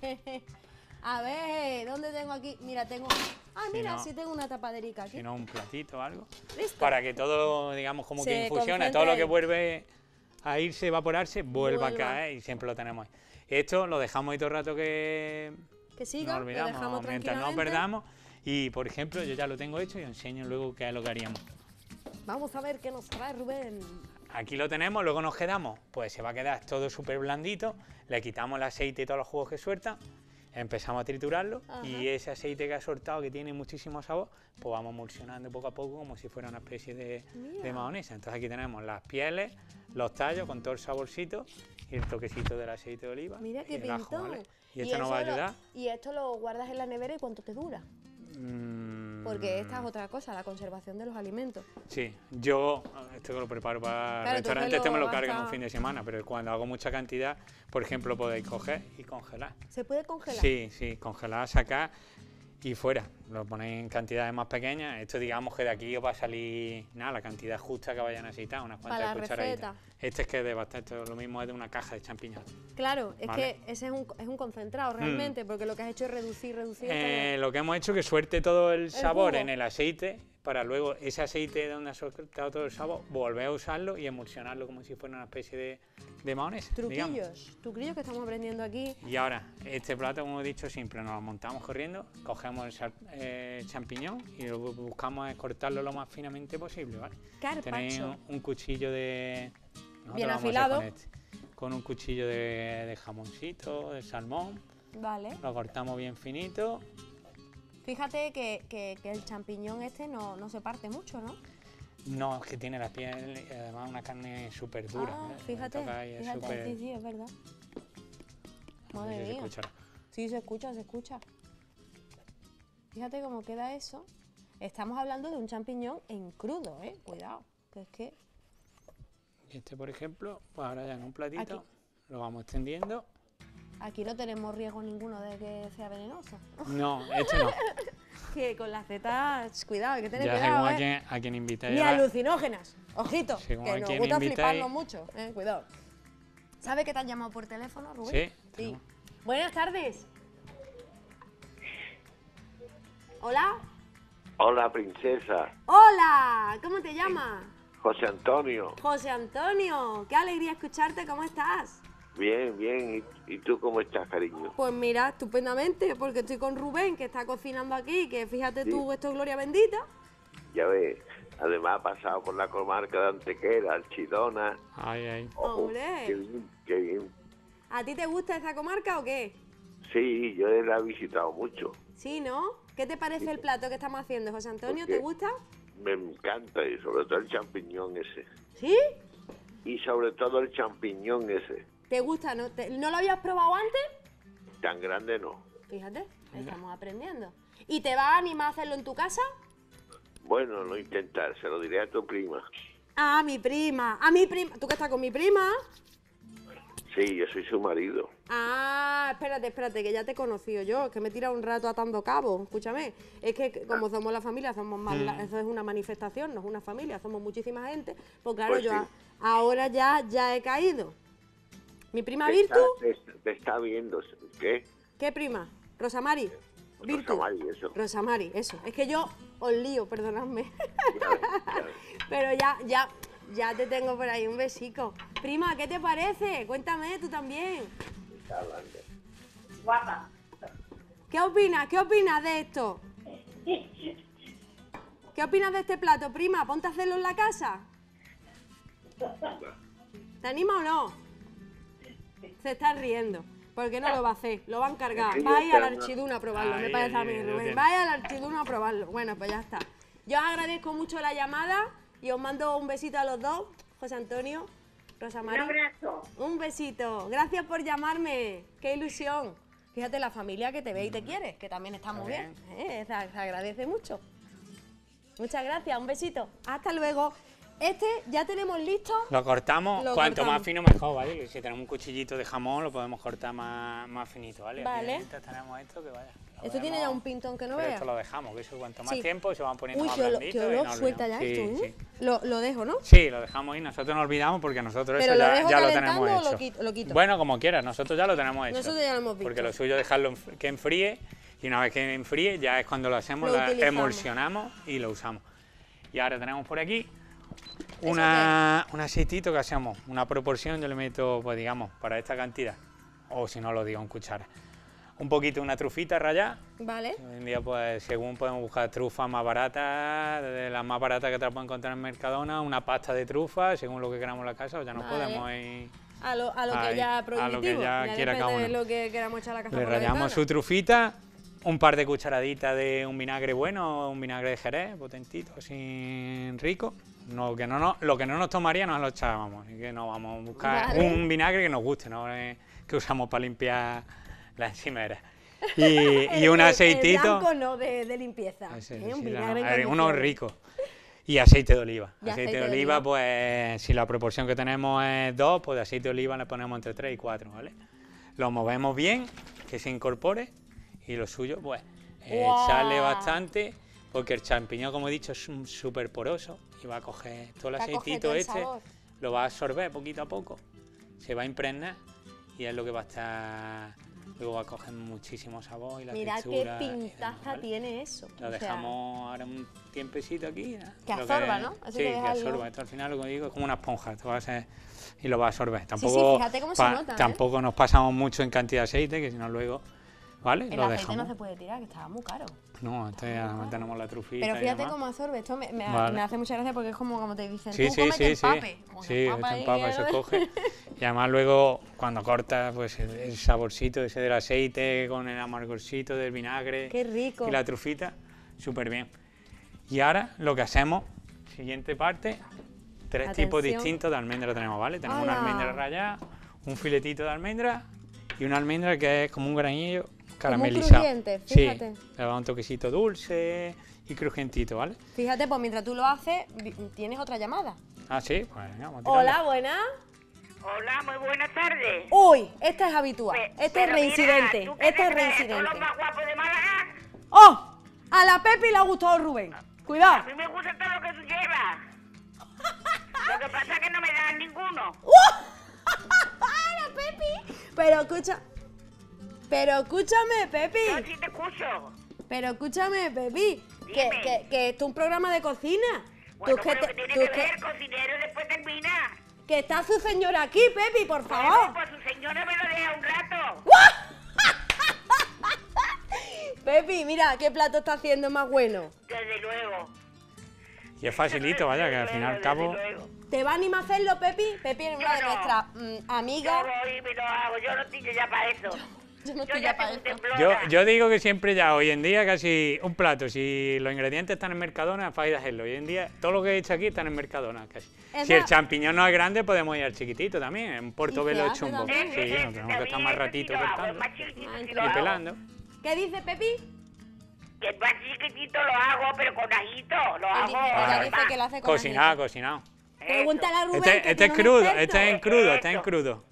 Speaker 1: A ver, ¿dónde tengo aquí? Mira, tengo... Ah,
Speaker 2: Si
Speaker 1: mira,
Speaker 2: no-
Speaker 1: sí tengo una tapaderica aquí.
Speaker 2: Si no, un platito o algo.
Speaker 1: ¿Listo?
Speaker 2: Para que todo, digamos, como
Speaker 1: Se
Speaker 2: que infusione,
Speaker 1: concentre
Speaker 2: todo lo que
Speaker 1: ahí.
Speaker 2: vuelve a irse, evaporarse, vuelva a
Speaker 1: Vuelva.
Speaker 2: caer y siempre lo tenemos ahí. Esto lo dejamos ahí todo el rato que
Speaker 1: Que siga,
Speaker 2: nos
Speaker 1: lo
Speaker 2: olvidamos,
Speaker 1: dejamos
Speaker 2: mientras no
Speaker 1: tranquilamente.
Speaker 2: perdamos. Y, por ejemplo, yo ya lo tengo hecho y os enseño luego qué es lo que haríamos.
Speaker 1: Vamos a ver qué nos trae Rubén.
Speaker 2: Aquí lo tenemos, luego nos quedamos, pues se va a quedar todo súper blandito, le quitamos el aceite y todos los jugos que suelta, empezamos a triturarlo
Speaker 1: Ajá.
Speaker 2: y ese aceite que ha soltado, que tiene muchísimo sabor, pues vamos emulsionando poco a poco como si fuera una especie de
Speaker 1: Mira.
Speaker 2: mayonesa. Entonces aquí tenemos las pieles, los tallos con todo el saborcito y el toquecito del aceite de oliva
Speaker 1: Mira
Speaker 2: y
Speaker 1: qué
Speaker 2: el ajo,
Speaker 1: pintón.
Speaker 2: ¿vale? Y esto nos va a
Speaker 1: eso lo-
Speaker 2: ayudar.
Speaker 1: Y esto lo guardas en la nevera y ¿cuánto te dura? Porque esta es otra cosa, la conservación de los alimentos.
Speaker 2: Sí, yo esto que lo preparo para
Speaker 1: Claro, tú
Speaker 2: restaurantes,
Speaker 1: que
Speaker 2: este me
Speaker 1: lo
Speaker 2: lo cargo en un
Speaker 1: gastas-
Speaker 2: fin de semana, pero cuando hago mucha cantidad, por ejemplo, podéis coger y congelar.
Speaker 1: ¿Se puede congelar?
Speaker 2: Sí, sí, congelar, sacar y fuera. Lo ponéis en cantidades más pequeñas. Esto digamos que de aquí os va a salir nada, la cantidad justa que vayan a necesitar, unas cuantas
Speaker 1: Para la
Speaker 2: cucharaditas.
Speaker 1: receta.
Speaker 2: Este es que es de bastante, lo mismo es de una caja de champiñones.
Speaker 1: Claro, es
Speaker 2: Vale.
Speaker 1: que ese es un concentrado realmente, porque lo que has hecho es reducir hasta que-
Speaker 2: Lo que hemos hecho es que suelte todo el sabor
Speaker 1: jugo.
Speaker 2: en el aceite para luego ese aceite donde ha soltado todo el sabor, volver a usarlo y emulsionarlo como si fuera una especie de mayonesa. digamos.
Speaker 1: Truquillos que estamos aprendiendo aquí.
Speaker 2: Y ahora, este plato, como he dicho, simple, nos lo montamos corriendo, cogemos el champiñón y lo que buscamos es cortarlo lo más finamente posible, ¿vale? Tenéis
Speaker 1: Carpaccio.
Speaker 2: un cuchillo de... nosotros
Speaker 1: Bien
Speaker 2: lo vamos a hacer
Speaker 1: afilado.
Speaker 2: Con, con un cuchillo de jamoncito, de salmón,
Speaker 1: Vale.
Speaker 2: lo cortamos bien finito.
Speaker 1: Fíjate que el champiñón este no se parte mucho, ¿no?
Speaker 2: No, es que tiene la piel y además una carne súper dura.
Speaker 1: Ah,
Speaker 2: ¿eh?
Speaker 1: fíjate,
Speaker 2: Toca ahí, es
Speaker 1: fíjate,
Speaker 2: súper-
Speaker 1: sí, es verdad.
Speaker 2: no
Speaker 1: Madre
Speaker 2: sé si se
Speaker 1: mía.
Speaker 2: escuchará.
Speaker 1: Sí, se escucha, se escucha. Fíjate cómo queda eso. Estamos hablando de un champiñón en crudo, ¿eh? Cuidado, que es que...
Speaker 2: Y este, por ejemplo, pues ahora ya en un platito
Speaker 1: Aquí.
Speaker 2: lo vamos extendiendo.
Speaker 1: Aquí no tenemos riesgo ninguno de que sea venenoso.
Speaker 2: No, este no.
Speaker 1: Que con las setas, cuidado, hay que tener
Speaker 2: Ya
Speaker 1: cuidado,
Speaker 2: según
Speaker 1: ¿eh?
Speaker 2: a quien invitáis.
Speaker 1: Ni
Speaker 2: a la-
Speaker 1: alucinógenas, ojito,
Speaker 2: Según
Speaker 1: que
Speaker 2: a
Speaker 1: nos
Speaker 2: quién
Speaker 1: gusta
Speaker 2: invitáis.
Speaker 1: fliparnos mucho, cuidado. ¿Sabe que te han llamado por teléfono, Rubén?
Speaker 2: Sí.
Speaker 1: Sí. Buenas tardes. Hola.
Speaker 3: Hola, princesa.
Speaker 1: Hola, ¿cómo te llamas?
Speaker 3: José Antonio.
Speaker 1: José Antonio, qué alegría escucharte, ¿cómo estás?
Speaker 3: Bien, bien. ¿Y tú cómo estás, cariño?
Speaker 1: Pues mira, estupendamente, porque estoy con Rubén, que está cocinando aquí, que fíjate
Speaker 3: Sí.
Speaker 1: tú, esto es gloria bendita.
Speaker 3: Ya ves. Además ha pasado por la comarca de Antequera, Archidona.
Speaker 2: Ay, ay.
Speaker 1: Hombre.
Speaker 3: Qué bien, qué bien.
Speaker 1: ¿A ti te gusta esa comarca o qué?
Speaker 3: Sí, yo la he visitado mucho.
Speaker 1: Sí, ¿no? ¿Qué te parece el plato que estamos haciendo, José Antonio?
Speaker 3: ¿Por qué?
Speaker 1: ¿Te gusta?
Speaker 3: Me encanta, y sobre todo el champiñón ese.
Speaker 1: ¿Sí?
Speaker 3: Y sobre todo el champiñón ese.
Speaker 1: ¿Te gusta? ¿No lo habías probado antes?
Speaker 3: Tan grande no.
Speaker 1: Fíjate, estamos aprendiendo. ¿Y te va a animar a hacerlo en tu casa?
Speaker 3: Bueno, no intentar, se lo diré a tu prima.
Speaker 1: Ah, a mi prima. A mi prima. ¿Tú que estás con mi prima?
Speaker 3: Sí, yo soy su marido.
Speaker 1: Ah, espérate, que ya te he conocido yo, que me he tirado un rato atando cabos, escúchame. Es que como somos la familia, somos más, eso es una manifestación, no es una familia, somos muchísima gente. Pues claro,
Speaker 3: Pues
Speaker 1: yo
Speaker 3: sí.
Speaker 1: ahora ya he caído. Mi prima
Speaker 3: Te
Speaker 1: Virtu,
Speaker 3: te está viendo. ¿Qué?
Speaker 1: ¿qué prima? Rosamari. Virtu.
Speaker 3: Rosamari, eso.
Speaker 1: Rosamari, eso. Es que yo os lío, perdonadme.
Speaker 3: Ya ves, ya ves.
Speaker 1: Pero ya te tengo por ahí, un besico. Prima, ¿qué te parece? Cuéntame, tú también.
Speaker 3: Está hablando.
Speaker 4: Guapa.
Speaker 1: ¿Qué opinas? ¿Qué opinas de esto? ¿Qué opinas de este plato, prima? Ponte a hacerlo en la casa. ¿Te anima o no? Se está riendo. Porque no lo va a hacer, lo va a encargar.
Speaker 3: Es que yo
Speaker 1: Vaya al
Speaker 3: tengo-
Speaker 1: Archiduna a probarlo, me
Speaker 2: Ahí,
Speaker 1: parece a mí,
Speaker 2: ahí, lo
Speaker 1: Rubén.
Speaker 2: tiene.
Speaker 1: Vaya al Archiduna a probarlo. Bueno, pues ya está. Yo os agradezco mucho la llamada y os mando un besito a los dos, José Antonio, Rosa
Speaker 4: Un
Speaker 1: María.
Speaker 4: abrazo.
Speaker 1: Un besito. Gracias por llamarme. Qué ilusión. Fíjate la familia que te ve y te quiere, que también está muy bien. Se agradece mucho. Muchas gracias. Un besito. Hasta luego. Este ya tenemos listo.
Speaker 2: Lo cortamos,
Speaker 1: Lo
Speaker 2: cuanto
Speaker 1: cortamos.
Speaker 2: más fino mejor, ¿vale? Que si tenemos un cuchillito de jamón lo podemos cortar más finito, ¿vale?
Speaker 1: Vale.
Speaker 2: Aquí tenemos esto que vaya. lo
Speaker 1: Esto tiene
Speaker 2: vemos,
Speaker 1: ya un pintón que no
Speaker 2: pero
Speaker 1: veas.
Speaker 2: esto lo dejamos, que eso cuanto más
Speaker 1: Sí.
Speaker 2: tiempo se van poniendo
Speaker 1: Uy,
Speaker 2: más
Speaker 1: qué
Speaker 2: blanditos y
Speaker 1: olor
Speaker 2: nos
Speaker 1: suelta ya
Speaker 2: olvidamos.
Speaker 1: esto,
Speaker 2: Sí,
Speaker 1: ¿eh?
Speaker 2: sí.
Speaker 1: Lo dejo, ¿no?
Speaker 2: Sí, lo dejamos ahí, nosotros nos olvidamos porque nosotros
Speaker 1: Pero
Speaker 2: eso
Speaker 1: lo
Speaker 2: ya,
Speaker 1: dejo
Speaker 2: ya lo
Speaker 1: calentando
Speaker 2: tenemos
Speaker 1: o
Speaker 2: hecho.
Speaker 1: lo quito.
Speaker 2: Bueno, como quieras, nosotros ya lo tenemos hecho.
Speaker 1: Nosotros ya lo hemos visto.
Speaker 2: Porque lo suyo es dejarlo que enfríe y una vez que enfríe ya es cuando lo hacemos,
Speaker 1: Lo
Speaker 2: lo
Speaker 1: utilizamos.
Speaker 2: emulsionamos y lo usamos. Y ahora tenemos por aquí
Speaker 1: ¿Eso
Speaker 2: un aceitito que hacemos, una proporción, yo le meto, pues digamos, para esta cantidad, o si no lo digo en cuchara. Un poquito, una trufita rallada.
Speaker 1: Vale.
Speaker 2: Hoy en día, pues, según podemos buscar trufas más baratas, desde las más baratas que te las puedes encontrar en Mercadona, una pasta de trufa, según lo que queramos en la casa, o ya no
Speaker 1: Vale.
Speaker 2: podemos ir.
Speaker 1: A lo que
Speaker 2: Ahí,
Speaker 1: ya prohibitivo.
Speaker 2: a lo que ya quiera
Speaker 1: depende
Speaker 2: cada
Speaker 1: de
Speaker 2: uno.
Speaker 1: lo que queramos echar a la casa
Speaker 2: Le
Speaker 1: por la
Speaker 2: rallamos
Speaker 1: ventana.
Speaker 2: su trufita, un par de cucharaditas de un vinagre bueno, un vinagre de Jerez, potentito, así rico. Lo que no nos tomaría nos lo echábamos, así que no vamos a buscar
Speaker 1: Vale.
Speaker 2: un vinagre que nos guste, no que usamos para limpiar las encimeras. Y un
Speaker 1: El
Speaker 2: aceitito.
Speaker 1: blanco no, de limpieza.
Speaker 2: Ese,
Speaker 1: Un
Speaker 2: sí,
Speaker 1: vinagre en
Speaker 2: uno
Speaker 1: condiciones.
Speaker 2: rico. Y aceite de oliva.
Speaker 1: Y
Speaker 2: Aceite de oliva, pues si la proporción que tenemos es 2, pues de aceite de oliva le ponemos entre 3 y 4, ¿vale? Lo movemos bien, que se incorpore y lo suyo, pues
Speaker 1: ¡Guau!
Speaker 2: echarle bastante, porque el champiñón, como he dicho, es súper poroso y va a coger todo el
Speaker 1: Va a coger
Speaker 2: aceitito
Speaker 1: todo el
Speaker 2: este,
Speaker 1: sabor.
Speaker 2: lo va a absorber poquito a poco, se va a impregnar y es lo que va a estar, luego va a coger muchísimo sabor y la
Speaker 1: Mirad qué
Speaker 2: textura y demás,
Speaker 1: pintaza
Speaker 2: ¿vale?
Speaker 1: tiene eso.
Speaker 2: Lo
Speaker 1: O sea,
Speaker 2: dejamos ahora un tiempecito aquí. ¿no?
Speaker 1: Que
Speaker 2: Lo
Speaker 1: absorba, ¿no? Eso
Speaker 2: Sí,
Speaker 1: hay que
Speaker 2: que
Speaker 1: dejarlo.
Speaker 2: absorba. Esto al final, lo que digo, es como una esponja. Esto va a ser, y lo va a absorber.
Speaker 1: sí,
Speaker 2: Tampoco,
Speaker 1: fíjate cómo se nota, ¿eh?
Speaker 2: tampoco nos pasamos mucho en cantidad de aceite, que si no luego, ¿vale?
Speaker 1: el
Speaker 2: Lo
Speaker 1: aceite
Speaker 2: dejamos.
Speaker 1: no se puede tirar, que estaba muy caro.
Speaker 2: No, esto ya tenemos la trufita.
Speaker 1: Pero
Speaker 2: y
Speaker 1: fíjate
Speaker 2: demás.
Speaker 1: cómo absorbe. Esto me
Speaker 2: Vale.
Speaker 1: hace mucha gracia porque es como te dicen,
Speaker 2: Sí,
Speaker 1: tú
Speaker 2: sí,
Speaker 1: cómete
Speaker 2: sí,
Speaker 1: empape.
Speaker 2: sí.
Speaker 1: Como que
Speaker 2: Sí,
Speaker 1: empapa
Speaker 2: esto
Speaker 1: ahí,
Speaker 2: empapa, se
Speaker 1: ¿no?
Speaker 2: coge. Y además luego, cuando cortas, pues el saborcito ese del aceite con el amargorcito del vinagre.
Speaker 1: Qué rico.
Speaker 2: Y la trufita, súper bien. Y ahora lo que hacemos, siguiente parte, 3 tipos
Speaker 1: Atención.
Speaker 2: distintos de almendra tenemos, ¿vale? Tenemos una
Speaker 1: ¡Hala!
Speaker 2: almendra rallada, un filetito de almendra y una almendra que es como un granillo caramelizado.
Speaker 1: crujiente, fíjate.
Speaker 2: Sí, le va un toquecito dulce y crujientito, ¿vale?
Speaker 1: Fíjate, pues mientras tú lo haces, tienes otra llamada.
Speaker 2: Ah, sí, pues venga, vamos a tirarle.
Speaker 1: Hola, buenas.
Speaker 4: Hola, muy buenas tardes.
Speaker 1: Uy, esta es habitual. Este es
Speaker 4: Pero
Speaker 1: reincidente.
Speaker 4: mira, ¿tú qué
Speaker 1: Este
Speaker 4: te
Speaker 1: es
Speaker 4: crees?
Speaker 1: reincidente.
Speaker 4: ¿Todos los más guapos de Málaga?
Speaker 1: ¡Oh! A la Pepi le ha gustado Rubén.
Speaker 4: A
Speaker 1: Cuidado.
Speaker 4: mí me gusta todo lo que tú llevas. Lo que pasa es que no me dan ninguno.
Speaker 1: ¡Ah, la Pepi! Pero escúchame,
Speaker 4: Yo
Speaker 1: Pepi.
Speaker 4: sí te escucho.
Speaker 1: Pero escúchame, Pepi. Que
Speaker 4: Dime.
Speaker 1: esto es un programa de cocina.
Speaker 4: Bueno,
Speaker 1: Tú
Speaker 4: pero
Speaker 1: que
Speaker 4: que tiene
Speaker 1: tú
Speaker 4: que
Speaker 1: que-
Speaker 4: ver, cocinero, después termina.
Speaker 1: que está su señora aquí, Pepi, por
Speaker 4: Bueno,
Speaker 1: favor.
Speaker 4: pues su señora me lo deja un rato.
Speaker 1: Pepi, mira qué plato está haciendo más bueno.
Speaker 4: Desde luego.
Speaker 2: Y es facilito, vaya, que al fin y al cabo...
Speaker 4: Desde luego.
Speaker 1: ¿Te va a animar a hacerlo, Pepi? Pepi es una de
Speaker 4: Yo no.
Speaker 1: nuestras
Speaker 4: Yo
Speaker 1: amigas.
Speaker 4: voy y me lo hago. Yo no estoy ya para eso.
Speaker 1: Yo no
Speaker 4: Yo
Speaker 1: estoy
Speaker 4: ya
Speaker 1: ya para
Speaker 4: tengo un
Speaker 1: esto.
Speaker 4: temblor.
Speaker 2: Yo digo que siempre ya, hoy en día, casi un plato, si los ingredientes están en Mercadona, es fácil hacerlo. Hoy en día, todo lo que he hecho aquí están en Mercadona, casi. Si el champiñón no es grande, podemos ir al chiquitito también, en Portobelo
Speaker 1: se
Speaker 2: de
Speaker 1: hace
Speaker 2: chumbo.
Speaker 1: también.
Speaker 2: Sí, no tenemos que estar más ratito cortando
Speaker 4: Más chiquitito
Speaker 1: Ah,
Speaker 4: sí
Speaker 1: claro.
Speaker 4: lo
Speaker 2: y
Speaker 4: hago.
Speaker 2: pelando.
Speaker 1: ¿Qué dice Pepi?
Speaker 4: Que el más chiquitito lo hago, pero con ajito. Lo hago.
Speaker 1: Ella dice
Speaker 4: normal.
Speaker 1: que lo hace con
Speaker 2: Cocinado,
Speaker 1: ajito.
Speaker 2: cocinado.
Speaker 1: Pregúntale a Rubén,
Speaker 2: Este
Speaker 1: que
Speaker 2: es
Speaker 1: tiene un
Speaker 2: crudo,
Speaker 1: experto.
Speaker 2: este es en crudo, este es en
Speaker 4: Eso.
Speaker 2: crudo.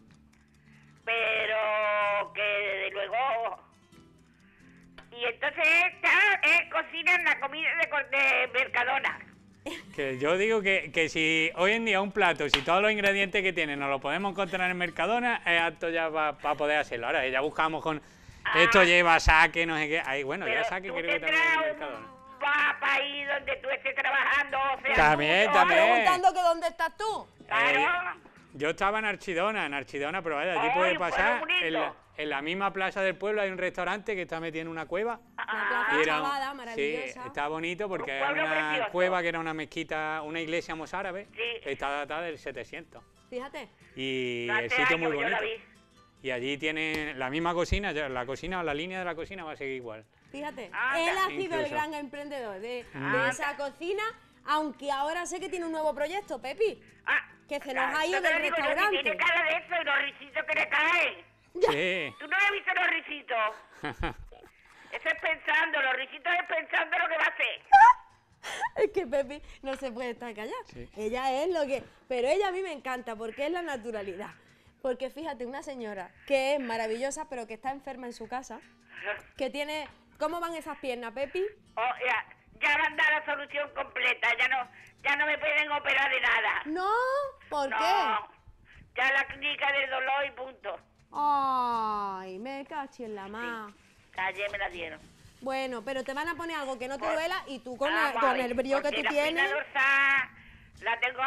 Speaker 4: Pero que desde luego... Y entonces esta cocinan la comida de Mercadona.
Speaker 2: Que yo digo que si hoy en día un plato, si todos los ingredientes que tiene nos lo podemos encontrar en Mercadona, es apto ya para poder hacerlo. Ahora ya buscamos con... Esto lleva saque, no sé qué. Ahí, bueno,
Speaker 4: Pero
Speaker 2: ya saque
Speaker 4: tú
Speaker 2: creo que también
Speaker 4: tendrás
Speaker 2: en Mercadona.
Speaker 4: un mapa ahí donde tú estés trabajando, o sea...
Speaker 2: También,
Speaker 4: tú-
Speaker 2: también.
Speaker 1: Preguntando que dónde estás tú.
Speaker 4: Claro.
Speaker 2: Yo estaba en Archidona, pero vaya, allí
Speaker 4: Ay,
Speaker 2: puede
Speaker 4: un pueblo
Speaker 2: pasar.
Speaker 4: bonito.
Speaker 2: En la misma plaza del pueblo hay un restaurante que está metido en una cueva.
Speaker 1: La
Speaker 4: Ah,
Speaker 1: plaza
Speaker 2: Y era-
Speaker 1: Chavada,
Speaker 2: sí,
Speaker 1: maravillosa.
Speaker 2: está bonito porque
Speaker 4: Un
Speaker 2: es
Speaker 4: pueblo
Speaker 2: una
Speaker 4: precioso.
Speaker 2: cueva que era una mezquita, una iglesia mozárabe.
Speaker 4: Sí.
Speaker 2: Está datada del 700.
Speaker 1: Fíjate.
Speaker 2: Y
Speaker 4: hace
Speaker 2: el sitio muy
Speaker 4: años yo la
Speaker 2: bonito.
Speaker 4: vi.
Speaker 2: Y allí tiene la misma cocina, la cocina o la línea de la cocina va a seguir igual.
Speaker 1: Fíjate,
Speaker 4: Anda.
Speaker 1: él ha sido el
Speaker 2: Incluso.
Speaker 1: gran emprendedor de
Speaker 4: Anda.
Speaker 1: esa cocina, aunque ahora sé que tiene un nuevo proyecto, Pepi.
Speaker 4: Ah,
Speaker 1: Que se nos ha ido
Speaker 4: yo te
Speaker 1: del
Speaker 4: lo digo yo,
Speaker 1: restaurante.
Speaker 4: si tiene cara de eso y los risitos que le caen.
Speaker 2: Sí.
Speaker 4: ¿Tú no has visto los risitos? Eso es pensando, los risitos es pensando lo que va a hacer.
Speaker 1: Es que Pepi no se puede estar callada.
Speaker 2: Sí.
Speaker 1: Ella es lo que... Pero ella a mí me encanta porque es la naturalidad. Porque fíjate, una señora que es maravillosa pero que está enferma en su casa, que tiene... ¿Cómo van esas piernas, Pepi?
Speaker 4: Oh, ya me han dado la solución completa, ya no me pueden operar de nada.
Speaker 1: No, ¿por
Speaker 4: No,
Speaker 1: qué?
Speaker 4: ya la clínica del dolor y punto.
Speaker 1: Ay, me caché en la más.
Speaker 4: Ayer me la dieron.
Speaker 1: Bueno, pero te van a poner algo que no te
Speaker 4: Por-
Speaker 1: duela y tú con,
Speaker 4: Ah,
Speaker 1: con
Speaker 4: vale,
Speaker 1: el brillo que
Speaker 4: porque
Speaker 1: tú
Speaker 4: la espina
Speaker 1: tienes...
Speaker 4: dorsal la tengo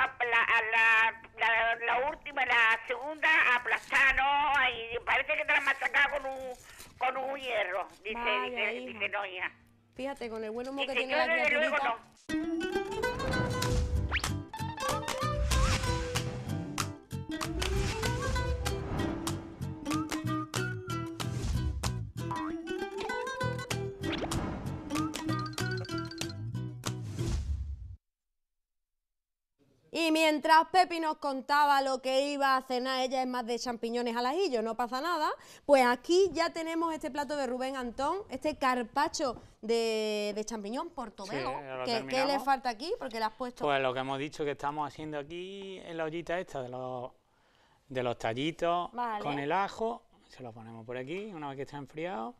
Speaker 4: la última, la segunda aplastada, ¿no? Y parece que te la han machacado con un hierro.
Speaker 1: Vaya,
Speaker 4: Dice
Speaker 1: hija.
Speaker 4: no, hija.
Speaker 1: Fíjate, con el buen humor que
Speaker 4: Dice,
Speaker 1: tiene
Speaker 4: yo
Speaker 1: la
Speaker 4: desde luego
Speaker 1: criaturita.
Speaker 4: no.
Speaker 1: Y mientras Pepi nos contaba lo que iba a cenar, ella es más de champiñones al ajillo, no pasa nada, pues aquí ya tenemos este plato de Rubén Antón, este carpaccio de champiñón portobelo.
Speaker 2: Sí, ya lo
Speaker 1: ¿Qué le
Speaker 2: terminamos.
Speaker 1: falta aquí? Porque le has puesto...
Speaker 2: Pues lo que hemos dicho que estamos haciendo aquí en la ollita esta de los tallitos
Speaker 1: Vale.
Speaker 2: con el ajo, se lo ponemos por aquí una vez que está enfriado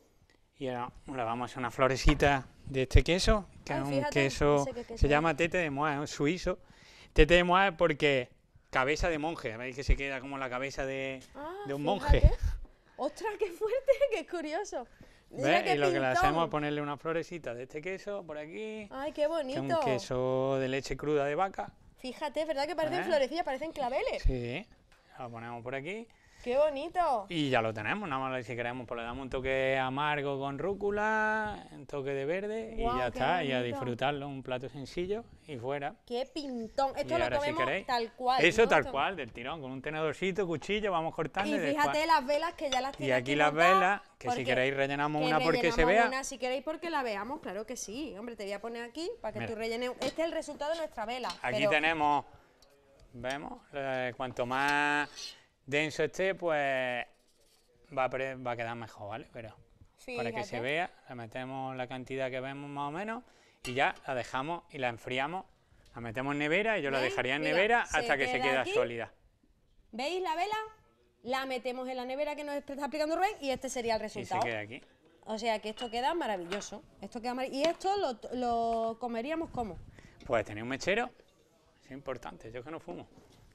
Speaker 2: y ahora le vamos a hacer una florecita de este queso, que
Speaker 1: Ay,
Speaker 2: es un
Speaker 1: fíjate,
Speaker 2: queso,
Speaker 1: no sé qué queso
Speaker 2: se
Speaker 1: es.
Speaker 2: llama tete de moa, es un suizo. Tete de moa es porque cabeza de monje, veis que se queda como la cabeza de un monje.
Speaker 1: fíjate. ¡Ostras, qué fuerte! ¡Qué curioso! Mira
Speaker 2: ¿Ves?
Speaker 1: qué
Speaker 2: Y lo que le
Speaker 1: pintón.
Speaker 2: hacemos es ponerle una florecita de este queso por aquí,
Speaker 1: ¡Ay, qué
Speaker 2: que
Speaker 1: bonito!
Speaker 2: es un queso de leche cruda de vaca.
Speaker 1: Fíjate, es verdad que parecen
Speaker 2: ¿Eh?
Speaker 1: florecillas, parecen claveles.
Speaker 2: Sí, lo ponemos por aquí.
Speaker 1: ¡Qué bonito!
Speaker 2: Y ya lo tenemos, nada más si queremos, pues le damos un toque amargo con rúcula, un toque de verde
Speaker 1: Guau,
Speaker 2: y ya
Speaker 1: qué
Speaker 2: está, y a
Speaker 1: bonito.
Speaker 2: disfrutarlo, un plato sencillo y fuera.
Speaker 1: ¡Qué pintón! Esto
Speaker 2: Y
Speaker 1: lo
Speaker 2: ahora, si
Speaker 1: comemos
Speaker 2: queréis,
Speaker 1: tal cual.
Speaker 2: Eso
Speaker 1: ¿no?
Speaker 2: tal
Speaker 1: Esto-
Speaker 2: cual, del tirón, con un tenedorcito, cuchillo, vamos cortando
Speaker 1: Y
Speaker 2: y después-
Speaker 1: fíjate las velas que ya las
Speaker 2: Y
Speaker 1: tiene
Speaker 2: aquí las
Speaker 1: montadas,
Speaker 2: velas, que si
Speaker 1: porque-
Speaker 2: queréis rellenamos
Speaker 1: que
Speaker 2: una porque se
Speaker 1: rellenamos
Speaker 2: vea.
Speaker 1: una si queréis porque la veamos, claro que sí. Hombre, te voy a poner aquí para que
Speaker 2: Mira.
Speaker 1: tú rellenes. Este es el resultado de nuestra vela.
Speaker 2: Aquí
Speaker 1: pero
Speaker 2: tenemos, vemos, cuanto más denso esté, pues va a quedar mejor, ¿vale? Pero para que se
Speaker 1: fíjate.
Speaker 2: vea, le metemos la cantidad que vemos más o menos y ya la dejamos y la enfriamos. La metemos en nevera y yo la
Speaker 1: ¿Veis?
Speaker 2: dejaría en
Speaker 1: Mira,
Speaker 2: nevera
Speaker 1: se
Speaker 2: hasta que se
Speaker 1: queda
Speaker 2: queda
Speaker 1: aquí.
Speaker 2: sólida.
Speaker 1: ¿Veis la vela? La metemos en la nevera que nos está explicando Rubén y este sería el
Speaker 2: Y se
Speaker 1: resultado.
Speaker 2: queda aquí.
Speaker 1: O sea que esto queda maravilloso. Esto queda y esto lo comeríamos como.
Speaker 2: Pues tenéis un mechero, es importante, yo que no fumo.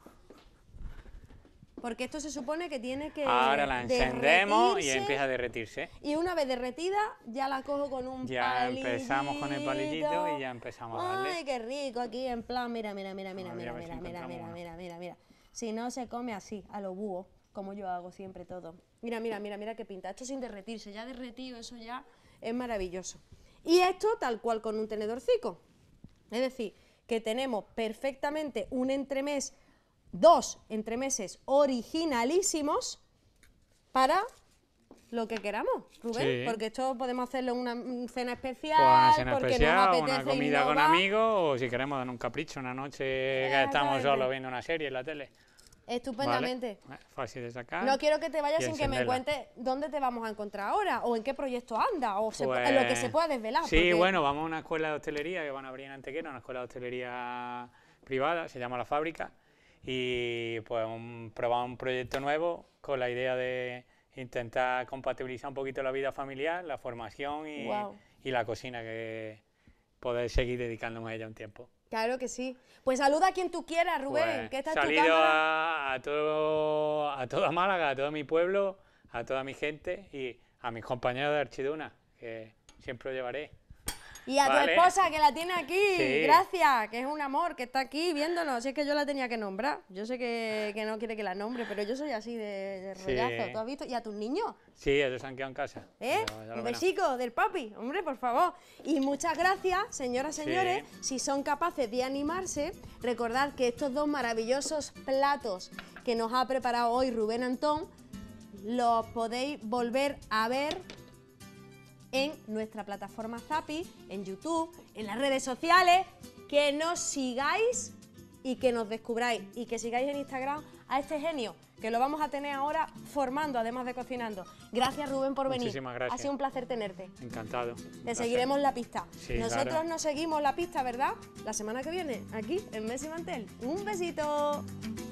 Speaker 1: Porque esto se supone que tiene que
Speaker 2: Ahora la encendemos y
Speaker 1: derretirse,
Speaker 2: empieza a derretirse.
Speaker 1: y una vez derretida ya la cojo con un
Speaker 2: Ya
Speaker 1: palillito.
Speaker 2: empezamos con el palillito y ya empezamos a darle.
Speaker 1: Ay, qué rico aquí en plan, mira, mira, mira, mira,
Speaker 2: Vamos a
Speaker 1: mira,
Speaker 2: ver si
Speaker 1: mira, mira,
Speaker 2: encontramos
Speaker 1: mira,
Speaker 2: uno.
Speaker 1: mira, mira, mira. Si no se come así, a lo búho, como yo hago siempre todo. Mira, mira, mira, mira qué pinta. Esto sin derretirse, ya derretido, eso ya es maravilloso. Y esto tal cual con un tenedorcico. Es decir, que tenemos perfectamente un entremés, dos entremeses originalísimos para lo que queramos, Rubén,
Speaker 2: Sí.
Speaker 1: porque esto podemos hacerlo en una cena especial,
Speaker 2: Pues una cena
Speaker 1: porque
Speaker 2: especial,
Speaker 1: nos
Speaker 2: una
Speaker 1: apetece
Speaker 2: comida con
Speaker 1: innovar.
Speaker 2: amigos, o si queremos dar un capricho, una noche que estamos
Speaker 1: Exactamente.
Speaker 2: solos viendo una serie en la tele.
Speaker 1: Estupendamente.
Speaker 2: ¿Vale? Fácil de sacar.
Speaker 1: No quiero que te vayas
Speaker 2: y
Speaker 1: sin que me
Speaker 2: encenderla.
Speaker 1: cuentes dónde te vamos a encontrar ahora, o en qué proyecto anda, o
Speaker 2: Pues,
Speaker 1: en lo que se pueda desvelar.
Speaker 2: Sí,
Speaker 1: porque-
Speaker 2: bueno, vamos a una escuela de hostelería que van a abrir en Antequera, una escuela de hostelería privada, se llama La Fábrica, y pues probamos un proyecto nuevo con la idea de intentar compatibilizar un poquito la vida familiar, la formación
Speaker 1: Guau.
Speaker 2: y la cocina, que poder seguir dedicándome a ella un tiempo.
Speaker 1: Claro que sí. Pues saluda a quien tú quieras, Rubén,
Speaker 2: Pues,
Speaker 1: que esta es tu
Speaker 2: salido
Speaker 1: cámara.
Speaker 2: a toda Málaga, a todo mi pueblo, a toda mi gente y a mis compañeros de Archiduna, que siempre os llevaré.
Speaker 1: Y a tu
Speaker 2: Vale.
Speaker 1: esposa, que la tiene aquí,
Speaker 2: Sí.
Speaker 1: gracias, que es un amor, que está aquí viéndonos. Si es que yo la tenía que nombrar. Yo sé que no quiere que la nombre, pero yo soy así de
Speaker 2: Sí.
Speaker 1: rollazo. ¿Tú has visto? Y a tus niños,
Speaker 2: Sí, ellos se han quedado en casa.
Speaker 1: ¿eh?
Speaker 2: Ya lo
Speaker 1: Un
Speaker 2: verán.
Speaker 1: besico del papi, hombre, por favor. Y muchas gracias, señoras,
Speaker 2: Sí.
Speaker 1: señores. Si son capaces de animarse, recordad que estos dos maravillosos platos que nos ha preparado hoy Rubén Antón, los podéis volver a ver en nuestra plataforma Zapi, en YouTube, en las redes sociales, que nos sigáis y que nos descubráis y que sigáis en Instagram a este genio, que lo vamos a tener ahora formando, además de cocinando. Gracias, Rubén, por venir.
Speaker 2: Muchísimas gracias.
Speaker 1: Ha sido un placer tenerte.
Speaker 2: Encantado.
Speaker 1: Te seguiremos la pista.
Speaker 2: Sí,
Speaker 1: Nosotros
Speaker 2: claro.
Speaker 1: nos seguimos la pista, ¿verdad? La semana que viene, aquí, en Messi Mantel. Un besito.